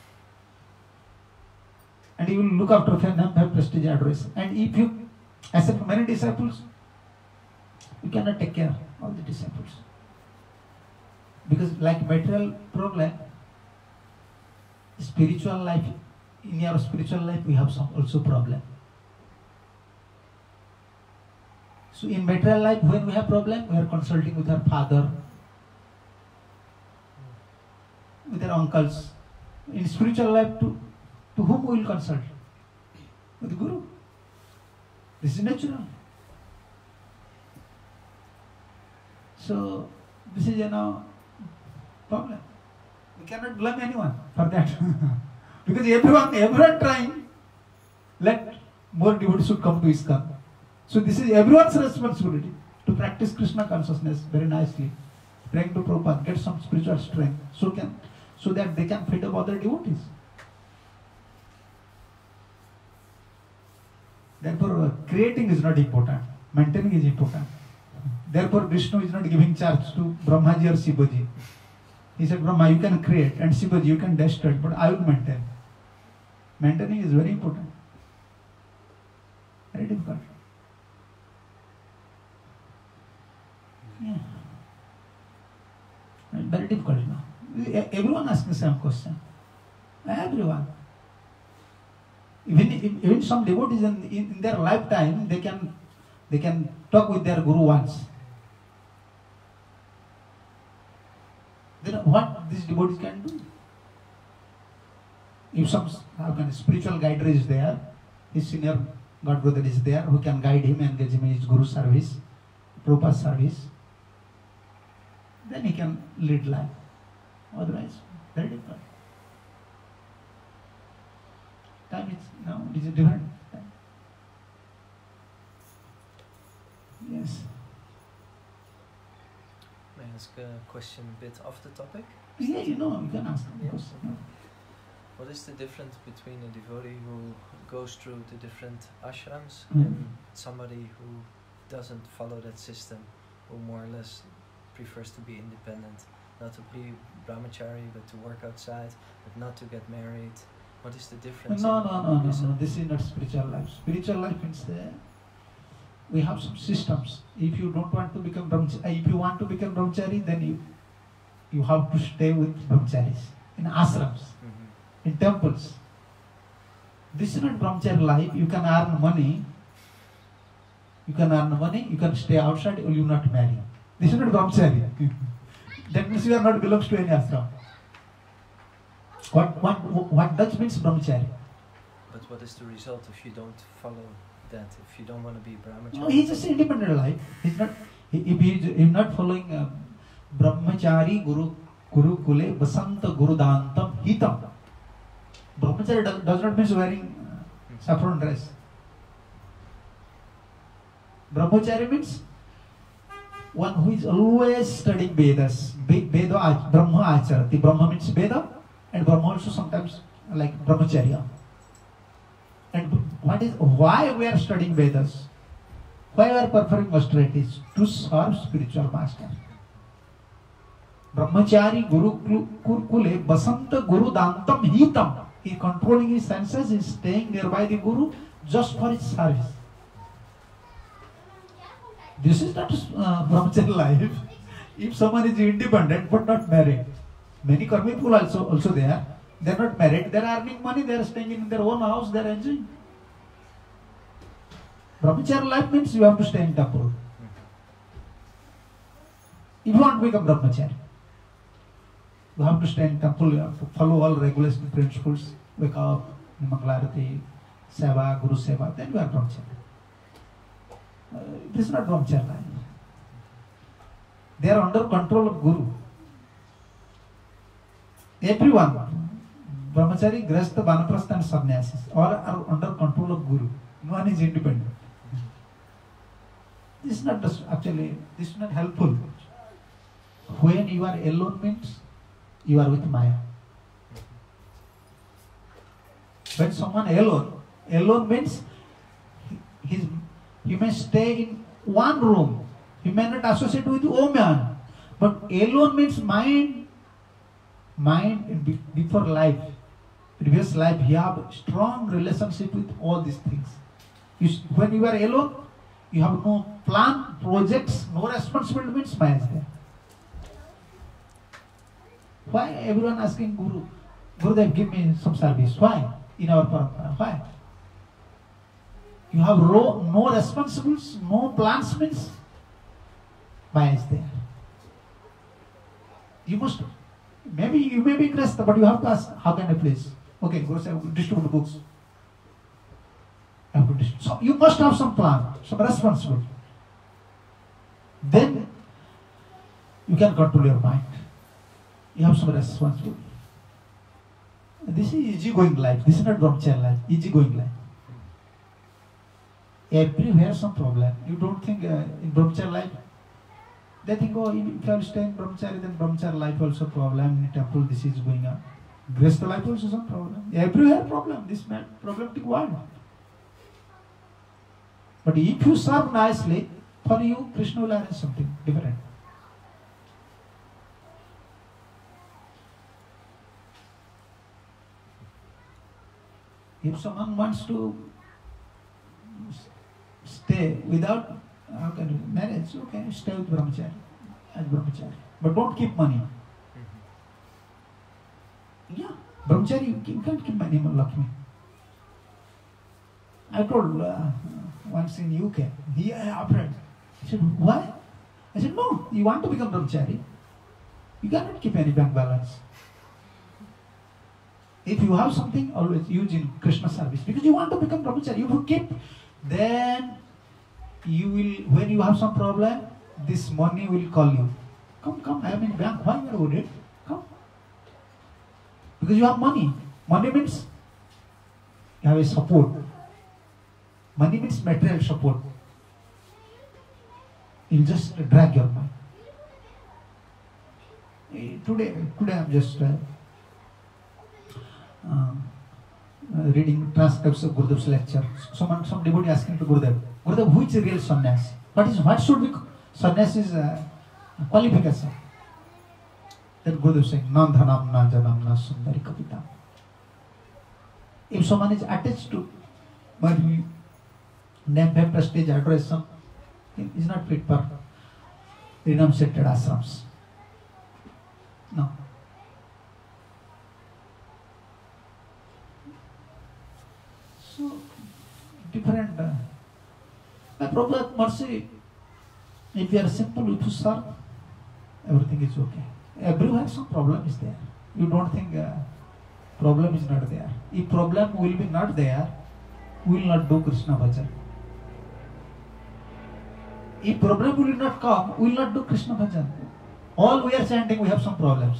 Speaker 3: And you will look after have prestige address. And if you accept many disciples, you cannot take care of the disciples. Because like material problem, spiritual life, in your spiritual life we have some also problem. So in material life, when we have problem, we are consulting with our father, with our uncles. In spiritual life, to, to whom we will consult? With the Guru. This is natural. So this is, you know, problem. We cannot blame anyone for that. Because everyone, everyone trying, let more devotees should come to ISKCON. So this is everyone's responsibility to practice Krishna consciousness very nicely. Praying to Prabhupada, get some spiritual strength so can so that they can feed up other devotees. Therefore, uh, creating is not important, maintaining is important. Therefore, Vishnu is not giving charge to Brahmaji or Shivaji. He said, Brahma, you can create, and Shivaji, you can destroy, but I will maintain. Maintaining is very important. Very difficult. Yeah. Very difficult now. Everyone asking the same question. Everyone. Even, even some devotees in, in, in their lifetime, they can they can talk with their guru once. Then what these devotees can do? If some how can, spiritual guider is there, his senior God brother is there, who can guide him and get him in his guru service, Prabhupada service, then he can lead life. Otherwise, very difficult. Time is now it is a different time. Yes.
Speaker 6: May I ask a question a bit off the topic?
Speaker 3: Yeah, you know, you can ask them.
Speaker 6: Yeah.
Speaker 3: Because, you know.
Speaker 6: What is the difference between a devotee who goes through the different ashrams
Speaker 3: Mm.
Speaker 6: and somebody who doesn't follow that system, who more or less prefers to be independent, not to be brahmachari, but to work outside, but not to get married? What is the difference?
Speaker 3: No,
Speaker 6: in-
Speaker 3: no, no, no,
Speaker 6: is
Speaker 3: no.
Speaker 6: it-
Speaker 3: This is not spiritual life. Spiritual life means uh, we have some systems. If you don't want to become brahmachari, if you want to become brahmachari, then you you have to stay with brahmacharis in ashrams,
Speaker 6: Mhm.
Speaker 3: in temples. This is not brahmachari life. You can earn money. You can earn money. You can stay outside, or you not marry. This is not brahmachari. That means you are not belongs to any ashram. What what what does means brahmachari?
Speaker 6: But what is the result if you don't follow that? If you don't want to be brahmachari?
Speaker 3: No, he's just independent life. He's not. He, if he is not following uh, brahmachari guru guru kule basanta gurudantam hitam. Brahmachari does, does not mean wearing uh, saffron dress. Brahmachari means one who is always studying Vedas. Ve- Veda ach- Brahma acharati. Brahma means Veda, and Brahma also sometimes like brahmacharya. And what is why we are studying Vedas? Why we are performing austerities? To serve spiritual master. Brahmachari Guru Kule Basanta Guru Dantam Hitam. He is controlling his senses, he is staying nearby the Guru just for his service. This is not uh, brahmachari life. If someone is independent but not married, many karmi people also also there. They are not married. They are earning money. They are staying in their own house. They are enjoying. Brahmachari life means you have to stay in temple. If you want to become brahmachari, you have to stay in temple. You have to follow all regulation principles. Wake up, Mangalarati, Seva, Guru Seva. Then you are brahmachari. Uh, this is not brahmachari life. They are under control of Guru. Everyone, Brahmachari, Grahastha, Vanaprastha and Sannyasis, all are under control of Guru. No one is independent. This is not just, actually, this is not helpful. When you are alone means you are with Maya. When someone alone, alone means he, his, he may stay in one room. He may not associate with woman. But alone means mind, mind be- before life, previous life, he have strong relationship with all these things. You, when you are alone, you have no plan, projects, no responsibility means Maya is there. Why everyone asking Guru, Gurudev, give me some service? Why? In our parampara, why? You have ro- no responsibilities, no plans means Maya is there. You must, maybe you may be interested, but you have to ask, how can I please? Okay, Guru said, distribute books. I have to distribute. So you must have some plan, some responsibility. Then you can control your mind. You have some responsibility. This is easy-going life. This is not brahmacharya life. Easy-going life. Everywhere some problem. You don't think uh, in brahmacharya life, they think, oh, if I stay in brahmacharya, then brahmacharya life also problem. In temple, this is going on. Grihastha life also some problem. Everywhere problem. This man problematic world. But if you serve nicely, for you, Krishna will arrange something different. If someone wants to stay without how can you, marriage, okay, stay with brahmachari, as brahmachari. But don't keep money. Yeah, brahmachari, you, you can't keep money, Lakshmi. I told uh, once in U K, he afraid. I said, why? I said, no, you want to become brahmachari, you cannot keep any bank balance. If you have something, always use in Krishna service. Because you want to become brahmachari. If you keep, then you will, when you have some problem, this money will call you. Come, come, I am in bank. Why you are worried? Come. Because you have money. Money means you have a support. Money means material support. You just drag your mind. Today, today I am just uh, uh, reading transcripts of Gurudev's lecture. Someone, some devotee asking to Gurudev, Gurudev, who is the real sannyasi? What is, what should be sannyasi's uh, qualification? Then Gurudev saying, Nandhanam na janam na sundari kapita. If someone is attached to money, name, fame, prestige, adoration, he is not fit for renunciated ashrams. No. So, different. Uh, my Prabhupada mercy, if you are simple, if you serve, everything is okay. Everywhere some problem is there. You don't think uh, problem is not there. If problem will be not there, we will not do Krishna bhajan. If problem will not come, we will not do Krishna bhajan. All we are chanting, we have some problems.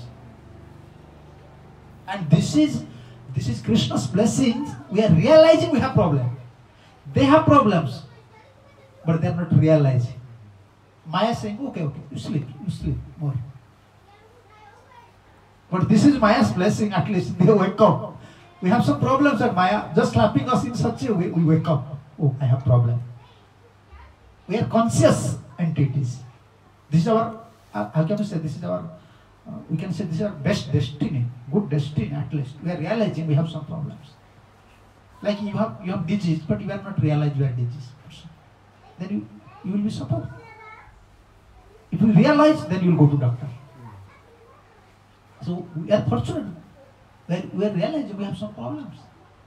Speaker 3: And this is this is Krishna's blessings. We are realizing we have problems. They have problems, but they are not realizing. Maya saying, okay, okay, you sleep, you sleep more. But this is Maya's blessing, at least they wake up. We have some problems at Maya, just slapping us in such a way, we wake up. Oh, I have problem. We are conscious entities. This is our, uh, how can we say, this is our, uh, we can say this is our best destiny, good destiny at least. We are realizing we have some problems. Like you have you have disease, but you are not realized you are disease. Then you, you will be suffer. If you realize, then you will go to doctor. So we are fortunate that we are realizing we have some problems.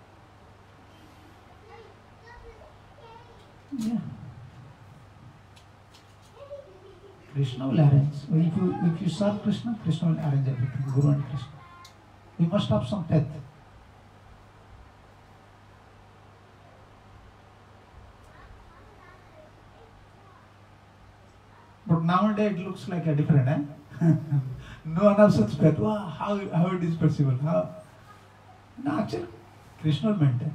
Speaker 3: Yeah. Krishna will arrange. If you if you serve Krishna, Krishna will arrange everything. Guru and Krishna. We must have some faith. But nowadays it looks like a different, eh? No one has such faith. Wow, how, how it is possible? How? No, actually, Krishna will maintain.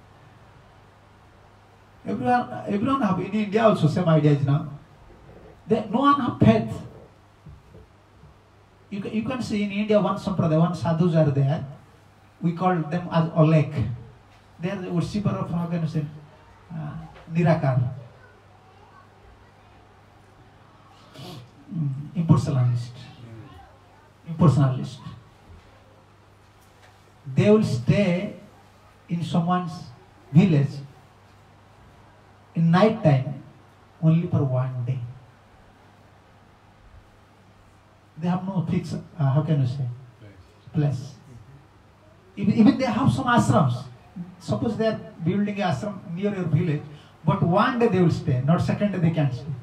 Speaker 3: Everyone, everyone have, in India also same idea is now. They, no one have faith. You can, you can see in India one sampradaya, one sadhus are there. We call them as Olek. They are the worshipper of, how can you say, uh, Nirakar. Mm, impersonalist. Impersonalist. They will stay in someone's village in night time only for one day. They have no fixed, uh, how can you say, place. Even, even they have some ashrams. Suppose they are building an ashram near your village, but one day they will stay, not second day they can't stay.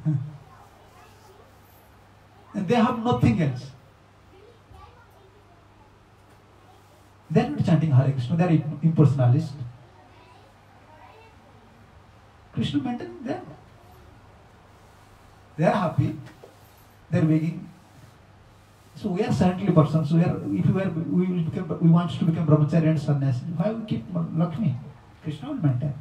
Speaker 3: And they have nothing else. They are not chanting Hare Krishna, they are impersonalist. Krishna maintains them. They are happy, they are begging. So we are saintly persons. We are, if we are, we will become, we want to become brahmachari and sannyasi. Why we keep Lakshmi? Krishna will maintain.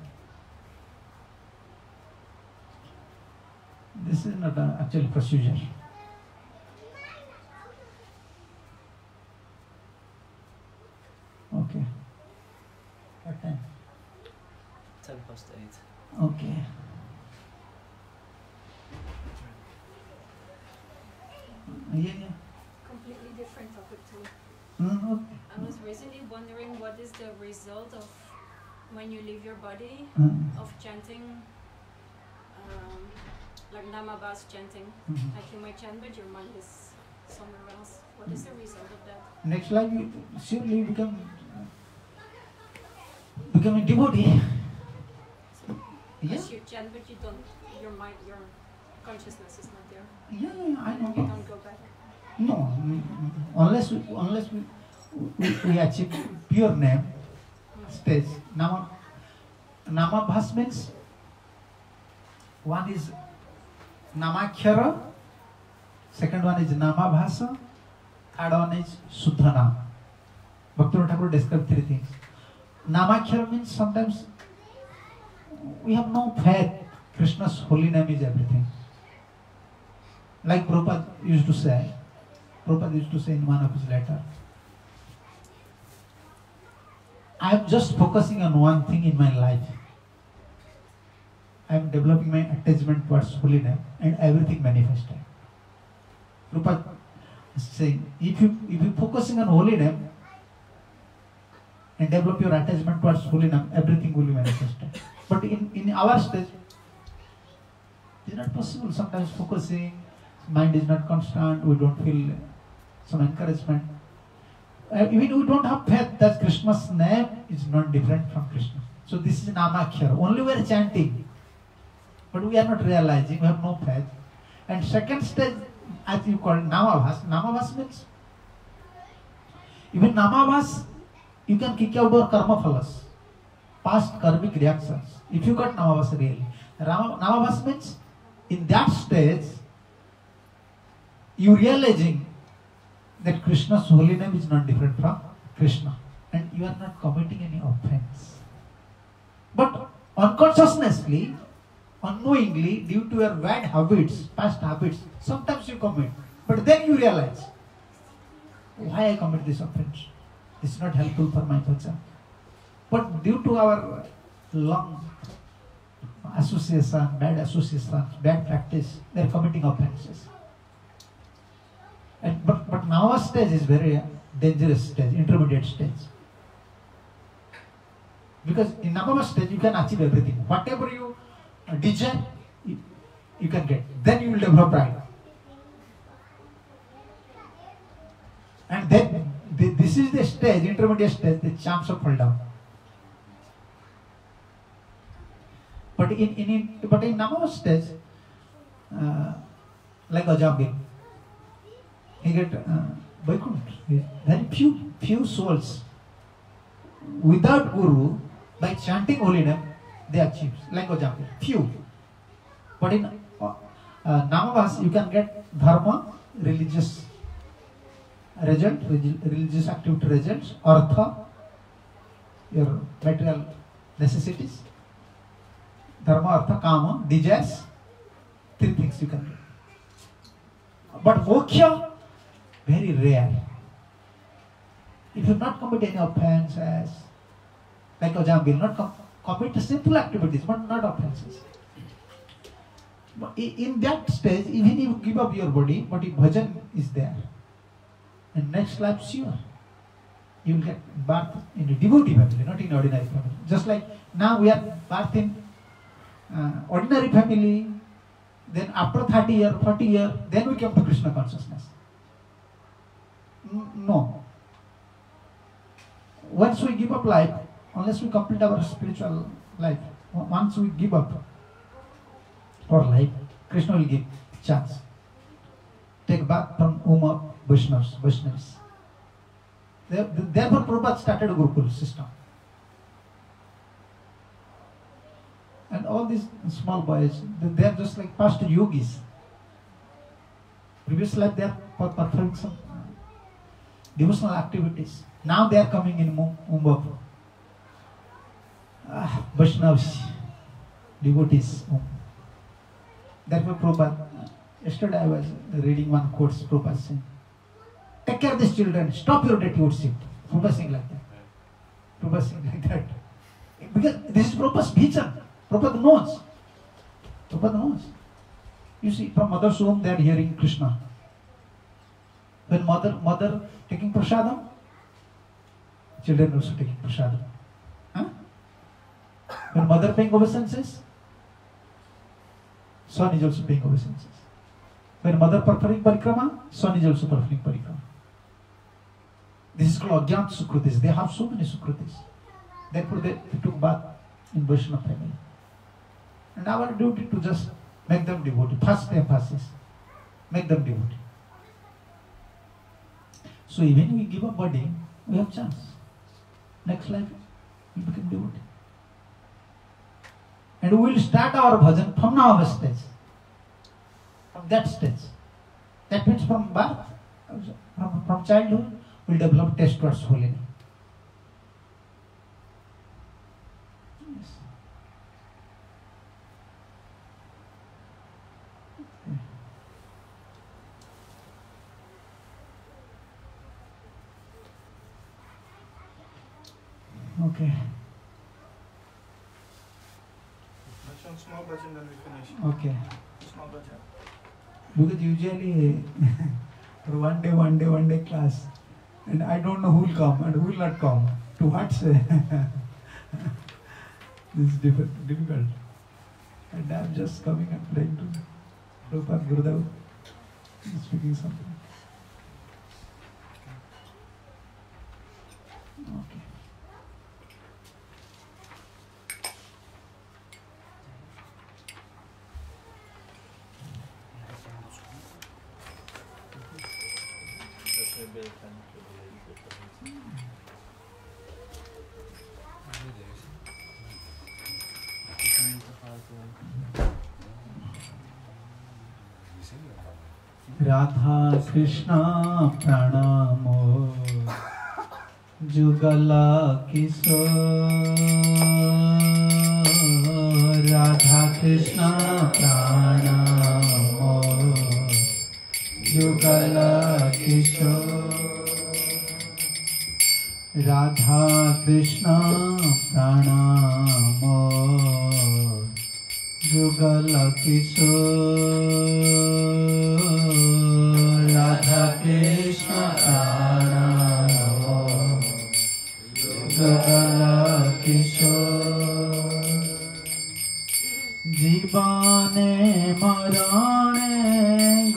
Speaker 3: This is not a, actually procedure. Okay. What time?
Speaker 6: Ten past eight.
Speaker 3: Okay. Yeah, yeah.
Speaker 7: Completely different topic too.
Speaker 3: Mm, okay.
Speaker 7: I was recently wondering what is the result of when you leave your body
Speaker 3: Mm,
Speaker 7: of chanting, um, like Namabas chanting.
Speaker 3: mhm.
Speaker 7: Like you might chant, but your mind is somewhere else. What is the result of that?
Speaker 3: Next life, you surely you become become a devotee. Yeah,
Speaker 7: Because you chant, but you don't. Your mind, your consciousness is not there.
Speaker 3: yeah, yeah, I
Speaker 7: You
Speaker 3: know.
Speaker 7: don't go back.
Speaker 3: No, mm, mm, unless we, unless we, we, we achieve pure name stage. Nama, Namabhas means one is Namakhyara, second one is Namabhasa, third one is Suddhana. Bhaktivinoda Thakur described three things. Namakhyara means sometimes we have no faith. Krishna's holy name is everything. Like Prabhupada used to say, Prabhupada used to say in one of his letters, I am just focusing on one thing in my life. I am developing my attachment towards holy name and everything manifested. Prabhupada is saying, if you if you focusing on holy name and develop your attachment towards holy name, everything will be manifested. But in, in our stage, it is not possible. Sometimes focusing, mind is not constant, we don't feel some encouragement. Uh, even we don't have faith that Krishna's name is not different from Krishna. So this is Namakhyara. Only we are chanting, but we are not realizing, we have no faith. And second stage, as you call it, Namabhas. Namabhas means, even Namabhas, you can kick out your karma phalas, past karmic reactions. If you got Namabhas really. Namabhas means, in that stage, you realizing that Krishna's holy name is not different from Krishna, and you are not committing any offense. But unconsciously, unknowingly, due to your bad habits, past habits, sometimes you commit. But then you realize, why I commit this offense? It's not helpful for my bhajan. But due to our long association, bad association, bad practice, they are committing offenses. And, but, but now stage is very dangerous stage, intermediate stage. Because in Namava stage you can achieve everything. Whatever you desire, you, you can get. Then you will develop pride. And then the, this is the stage, intermediate stage, the chance of fall down. But in, in, in but in Namava stage, uh, like Ajambil, he get uh, Vaikuntha. Very few few souls without Guru, by chanting holy name, they achieve. Like Ajambil, few. But in uh, uh, Namavas, you can get dharma, religious result, religious activity results, artha, your material necessities, dharma, artha, kama, desires, three things you can get. But moksha, very rare. If you not commit any offenses, like Ajambil, not com commit simple activities, but not offenses. But in that stage, even if you give up your body, but if bhajan is there, and next life, sure, you will get birth in a devotee family, not in ordinary family. Just like now we are birth in uh, ordinary family, then after thirty years, forty years, then we come to Krishna consciousness. No. Once we give up life, unless we complete our spiritual life, once we give up our life, Krishna will give chance. Take bath from womb of Vaishnavas, Vaishnavas. Therefore, Prabhupada started a Gurukul system. And all these small boys, they are just like past yogis. Previous life they are performing some devotional activities. Now they are coming in womb of ah, Vaishnavas, devotees. Therefore, Prabhupada, yesterday I was reading one quote, Prabhupada saying, take care of these children, stop your dirty worship. Prabhupada saying like that. Prabhupada saying like that. Because this is Prabhupada's vision. Prabhupada knows. Prabhupada knows. You see, from mother's womb they are hearing Krishna. When mother mother taking prasadam, children also taking prasadam. Huh? When mother paying obeisances, son is also paying obeisances. When mother performing parikrama, son is also performing parikrama. This is called Ajnat Sukrutis. They have so many Sukrutis. Therefore they, they took bath in Vaishnava family. And our duty to just make them devotee. First emphasis, make them devotee. So even we give a body, we have chance. Next life, we become devotee. And we will start our bhajan from now stage. From that stage. That means from birth, from, from childhood, we will develop taste towards holiness. Yes. Okay.
Speaker 8: Let's one small bhajan, then we finish.
Speaker 3: Okay.
Speaker 8: Small bhajan.
Speaker 3: Because usually for one day, one day, one day class, and I don't know who will come and who will not come. To what say? This is difficult, difficult. And I am just coming and trying to Prabhupada Gurudev is speaking something. Okay. Radha Krishna Pranamo Jugala Kishore Radha Krishna Pranamo Jugala Kishore Radha Krishna Pranamo Jugala Kishore Radha Krishna Pranamo Jugala Kishore Jivane Marane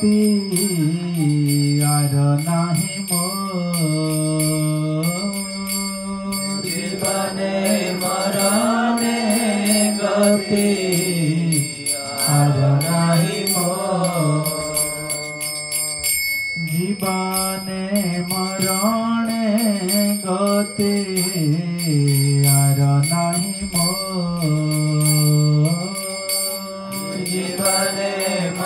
Speaker 3: Gati Ar Nahi Mor Jivane Marane Gati Ar Nahi Mor Jivane marane gate ar nahi mor Jivane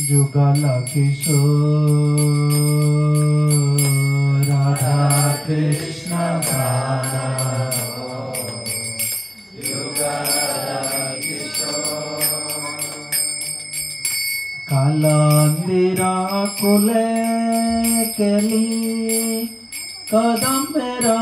Speaker 1: Jugal Kishore Radha Krishna कालंदिरा कुले केली कदम मेरा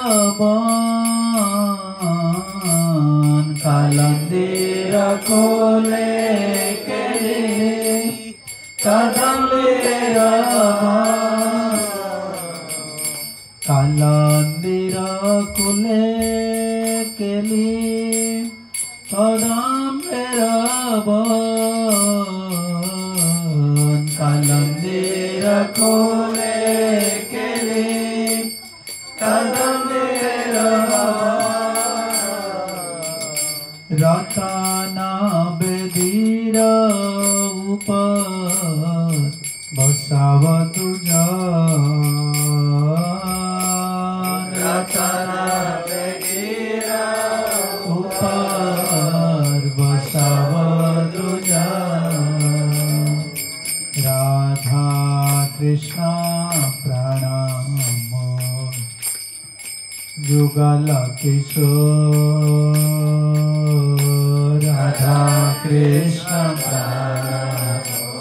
Speaker 1: बान कालंदिरा कुले केली कदम मेरा बान कालंदिरा कुले केली कदम मेरा बान कालंदिरा कुले केली कदम मेरा बान रतना बेदीरा ऊपर बसाव तुझा रतना बेदीरा ऊपर बसाव तुझा राधा कृष्ण प्रणाम जुगल किशोर राधा कृष्ण प्रणाम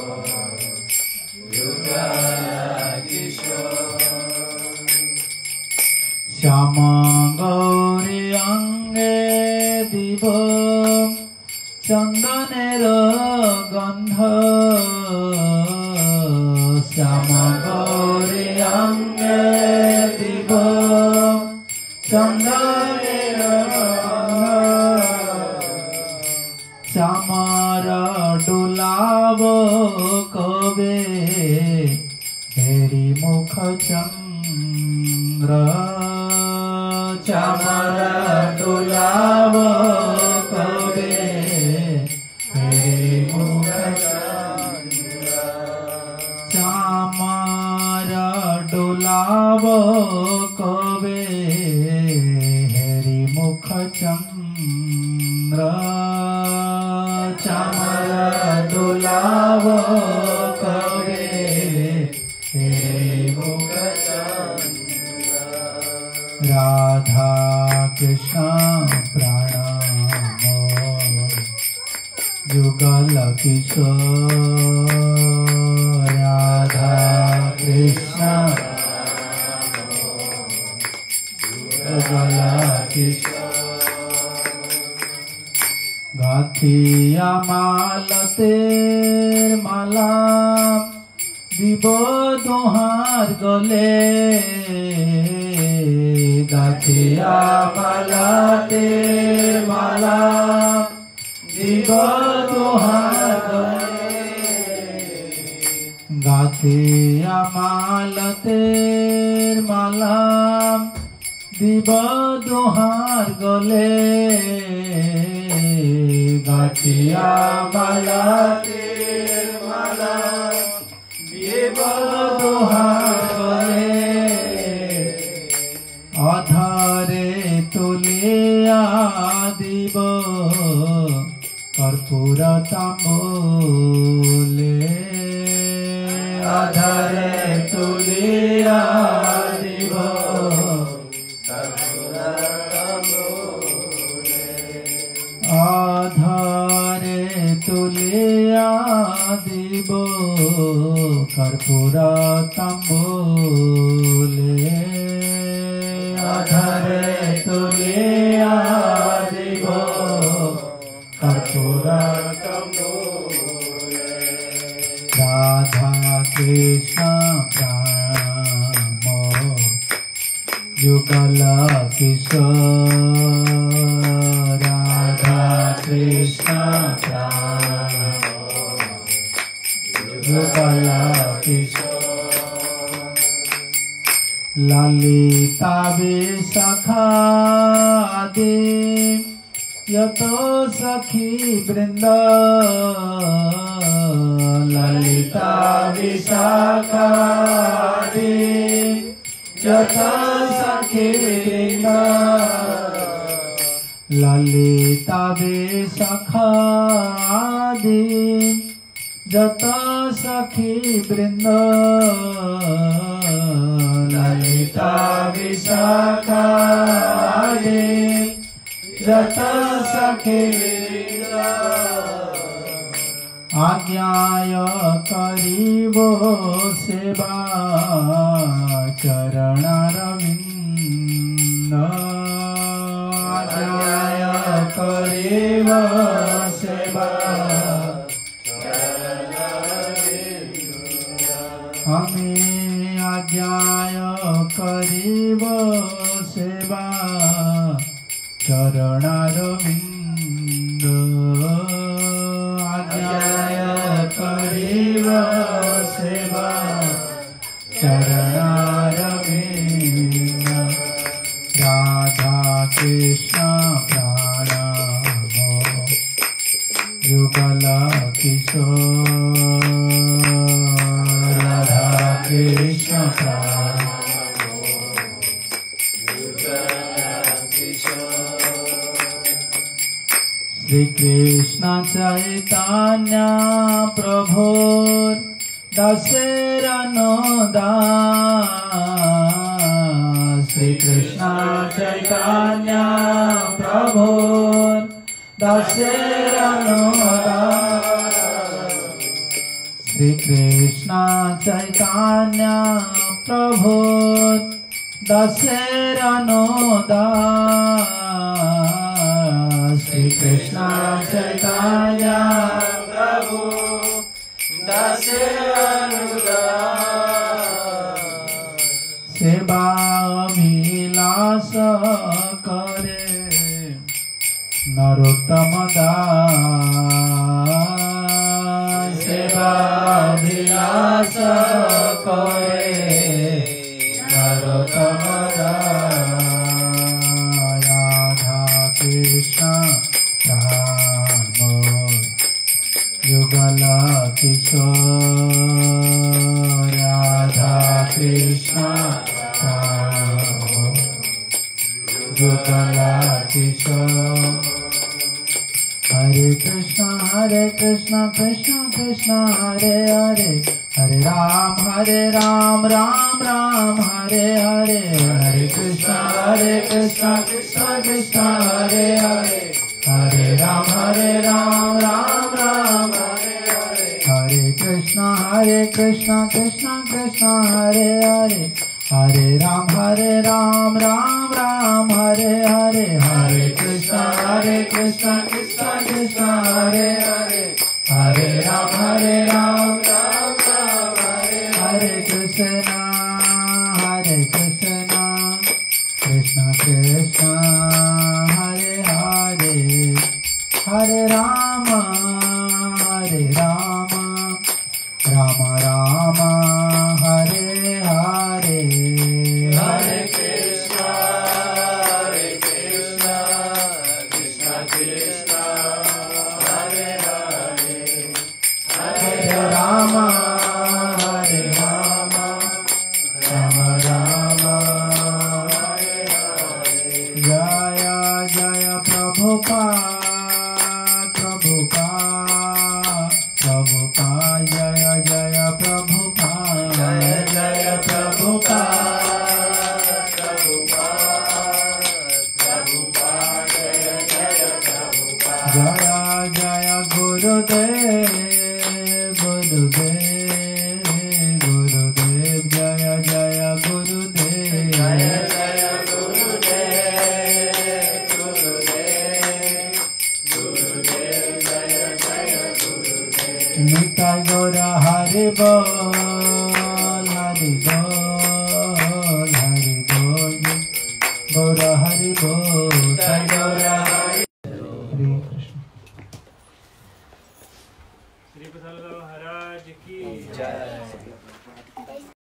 Speaker 1: श्याम गौरी अंगे दिव चंदनेर गंध श्याम गौरी अंगे दिव चंदनेर श्यामर डुलाव कबे हेरी मुख चंद्र श्यामर डुलाव कबे हेरी मुख चंद्र श्यामर डुलाव कबे हेरी मुख चंद्र श्यामर डुलाव कबे हेरी मुख चंद्र राधा कृष्ण प्रणाम जुगल किशोर राधा कृष्ण जुगल किशोर गाथिया मालतेर माला দিব দোহার গলে গাথিয়া মালাতের মালা দিব দোহার গলে গাথিয়া মালাতের মালা দিব দোহার গলে গাথিয়া মালাতের মালা अधरे तुलिया दिव कर्पूर तांबूले अधरे तुलिया दिव कर्पूर तांबूले अधरे तुलिया दिव कर्पूर तांबूले अधरे तुलिया दिव कर्पूर तांबूले राधा कृष्ण प्रेम जुगल किशोर राधा कृष्ण प्रेम जुगल किशोर ललिता विशाखा दे यतो सखी वृंद ललिता विशाखा दे यतो सखी वृंद ललिता विशाखा दे
Speaker 3: Jata Sakhi Brinda Lalita Visakha Ade Jata Sakhi Brinda Agyaya Karibo Seva Charanaravinda Agyaya Karibo Seva Hame Agyaya Karibo Seva Charanaravinda Agyaya Karibo Seva Charanaravinda Radha Krishna Prana Yugala Kishore Radha Krishna Prana Shri Krishna Chaitanya Prabhu Dasera Noda Shri Krishna Chaitanya Prabhu Dasera Noda Shri Krishna Chaitanya Prabhu Dasera Noda Shri Krishna Chaitanya Prabhu Dasera Noda Seva Vilasa Kare Narottama Das Seva Vilasa Kare Narottama Das Radha Krishna Pramo Yugala Kishore Radha Krishna Pramo Yugala Kishore Hare Krishna Hare Krishna Krishna Krishna Hare Hare Hare Ram Hare Ram Ram Ram Hare Hare Hare Krishna Hare Krishna Krishna Krishna Hare Hare Hare Ram Hare Ram Ram Ram Hare Hare Hare Krishna Hare Krishna Krishna Krishna Hare Hare Hare Ram Hare Ram Ram Ram Hare Hare Hare Krishna Hare Krishna Krishna Krishna Hare Hare Hare Ram Hare Ram Ram Ram Hare Hare Krishna Hare Krishna Krishna Krishna Hare Hare Hare Rama Hare Rama Rama Rama Hare Hare Hare Krishna Hare Krishna Krishna Krishna Hare Hare Hare Rama Hare Rama Rama Rama Hare Hare Jaya Jaya Prabhupada Prabhupada Prabhupada Jaya Jaya Prabhupada Jaya Jaya Prabhupada Prabhupada Prabhupada Jaya Jaya Prabhupada Jaya Jaya Gurudev Gurudev Gurudev Jaya Jaya Gurudev Jaya Jaya Gurudev Gurudev Gurudev Jaya Jaya Gurudev Nitai Gaura Hari Bol Hari Bol Hari Bol Gaura Hari Bol Nitai Gaura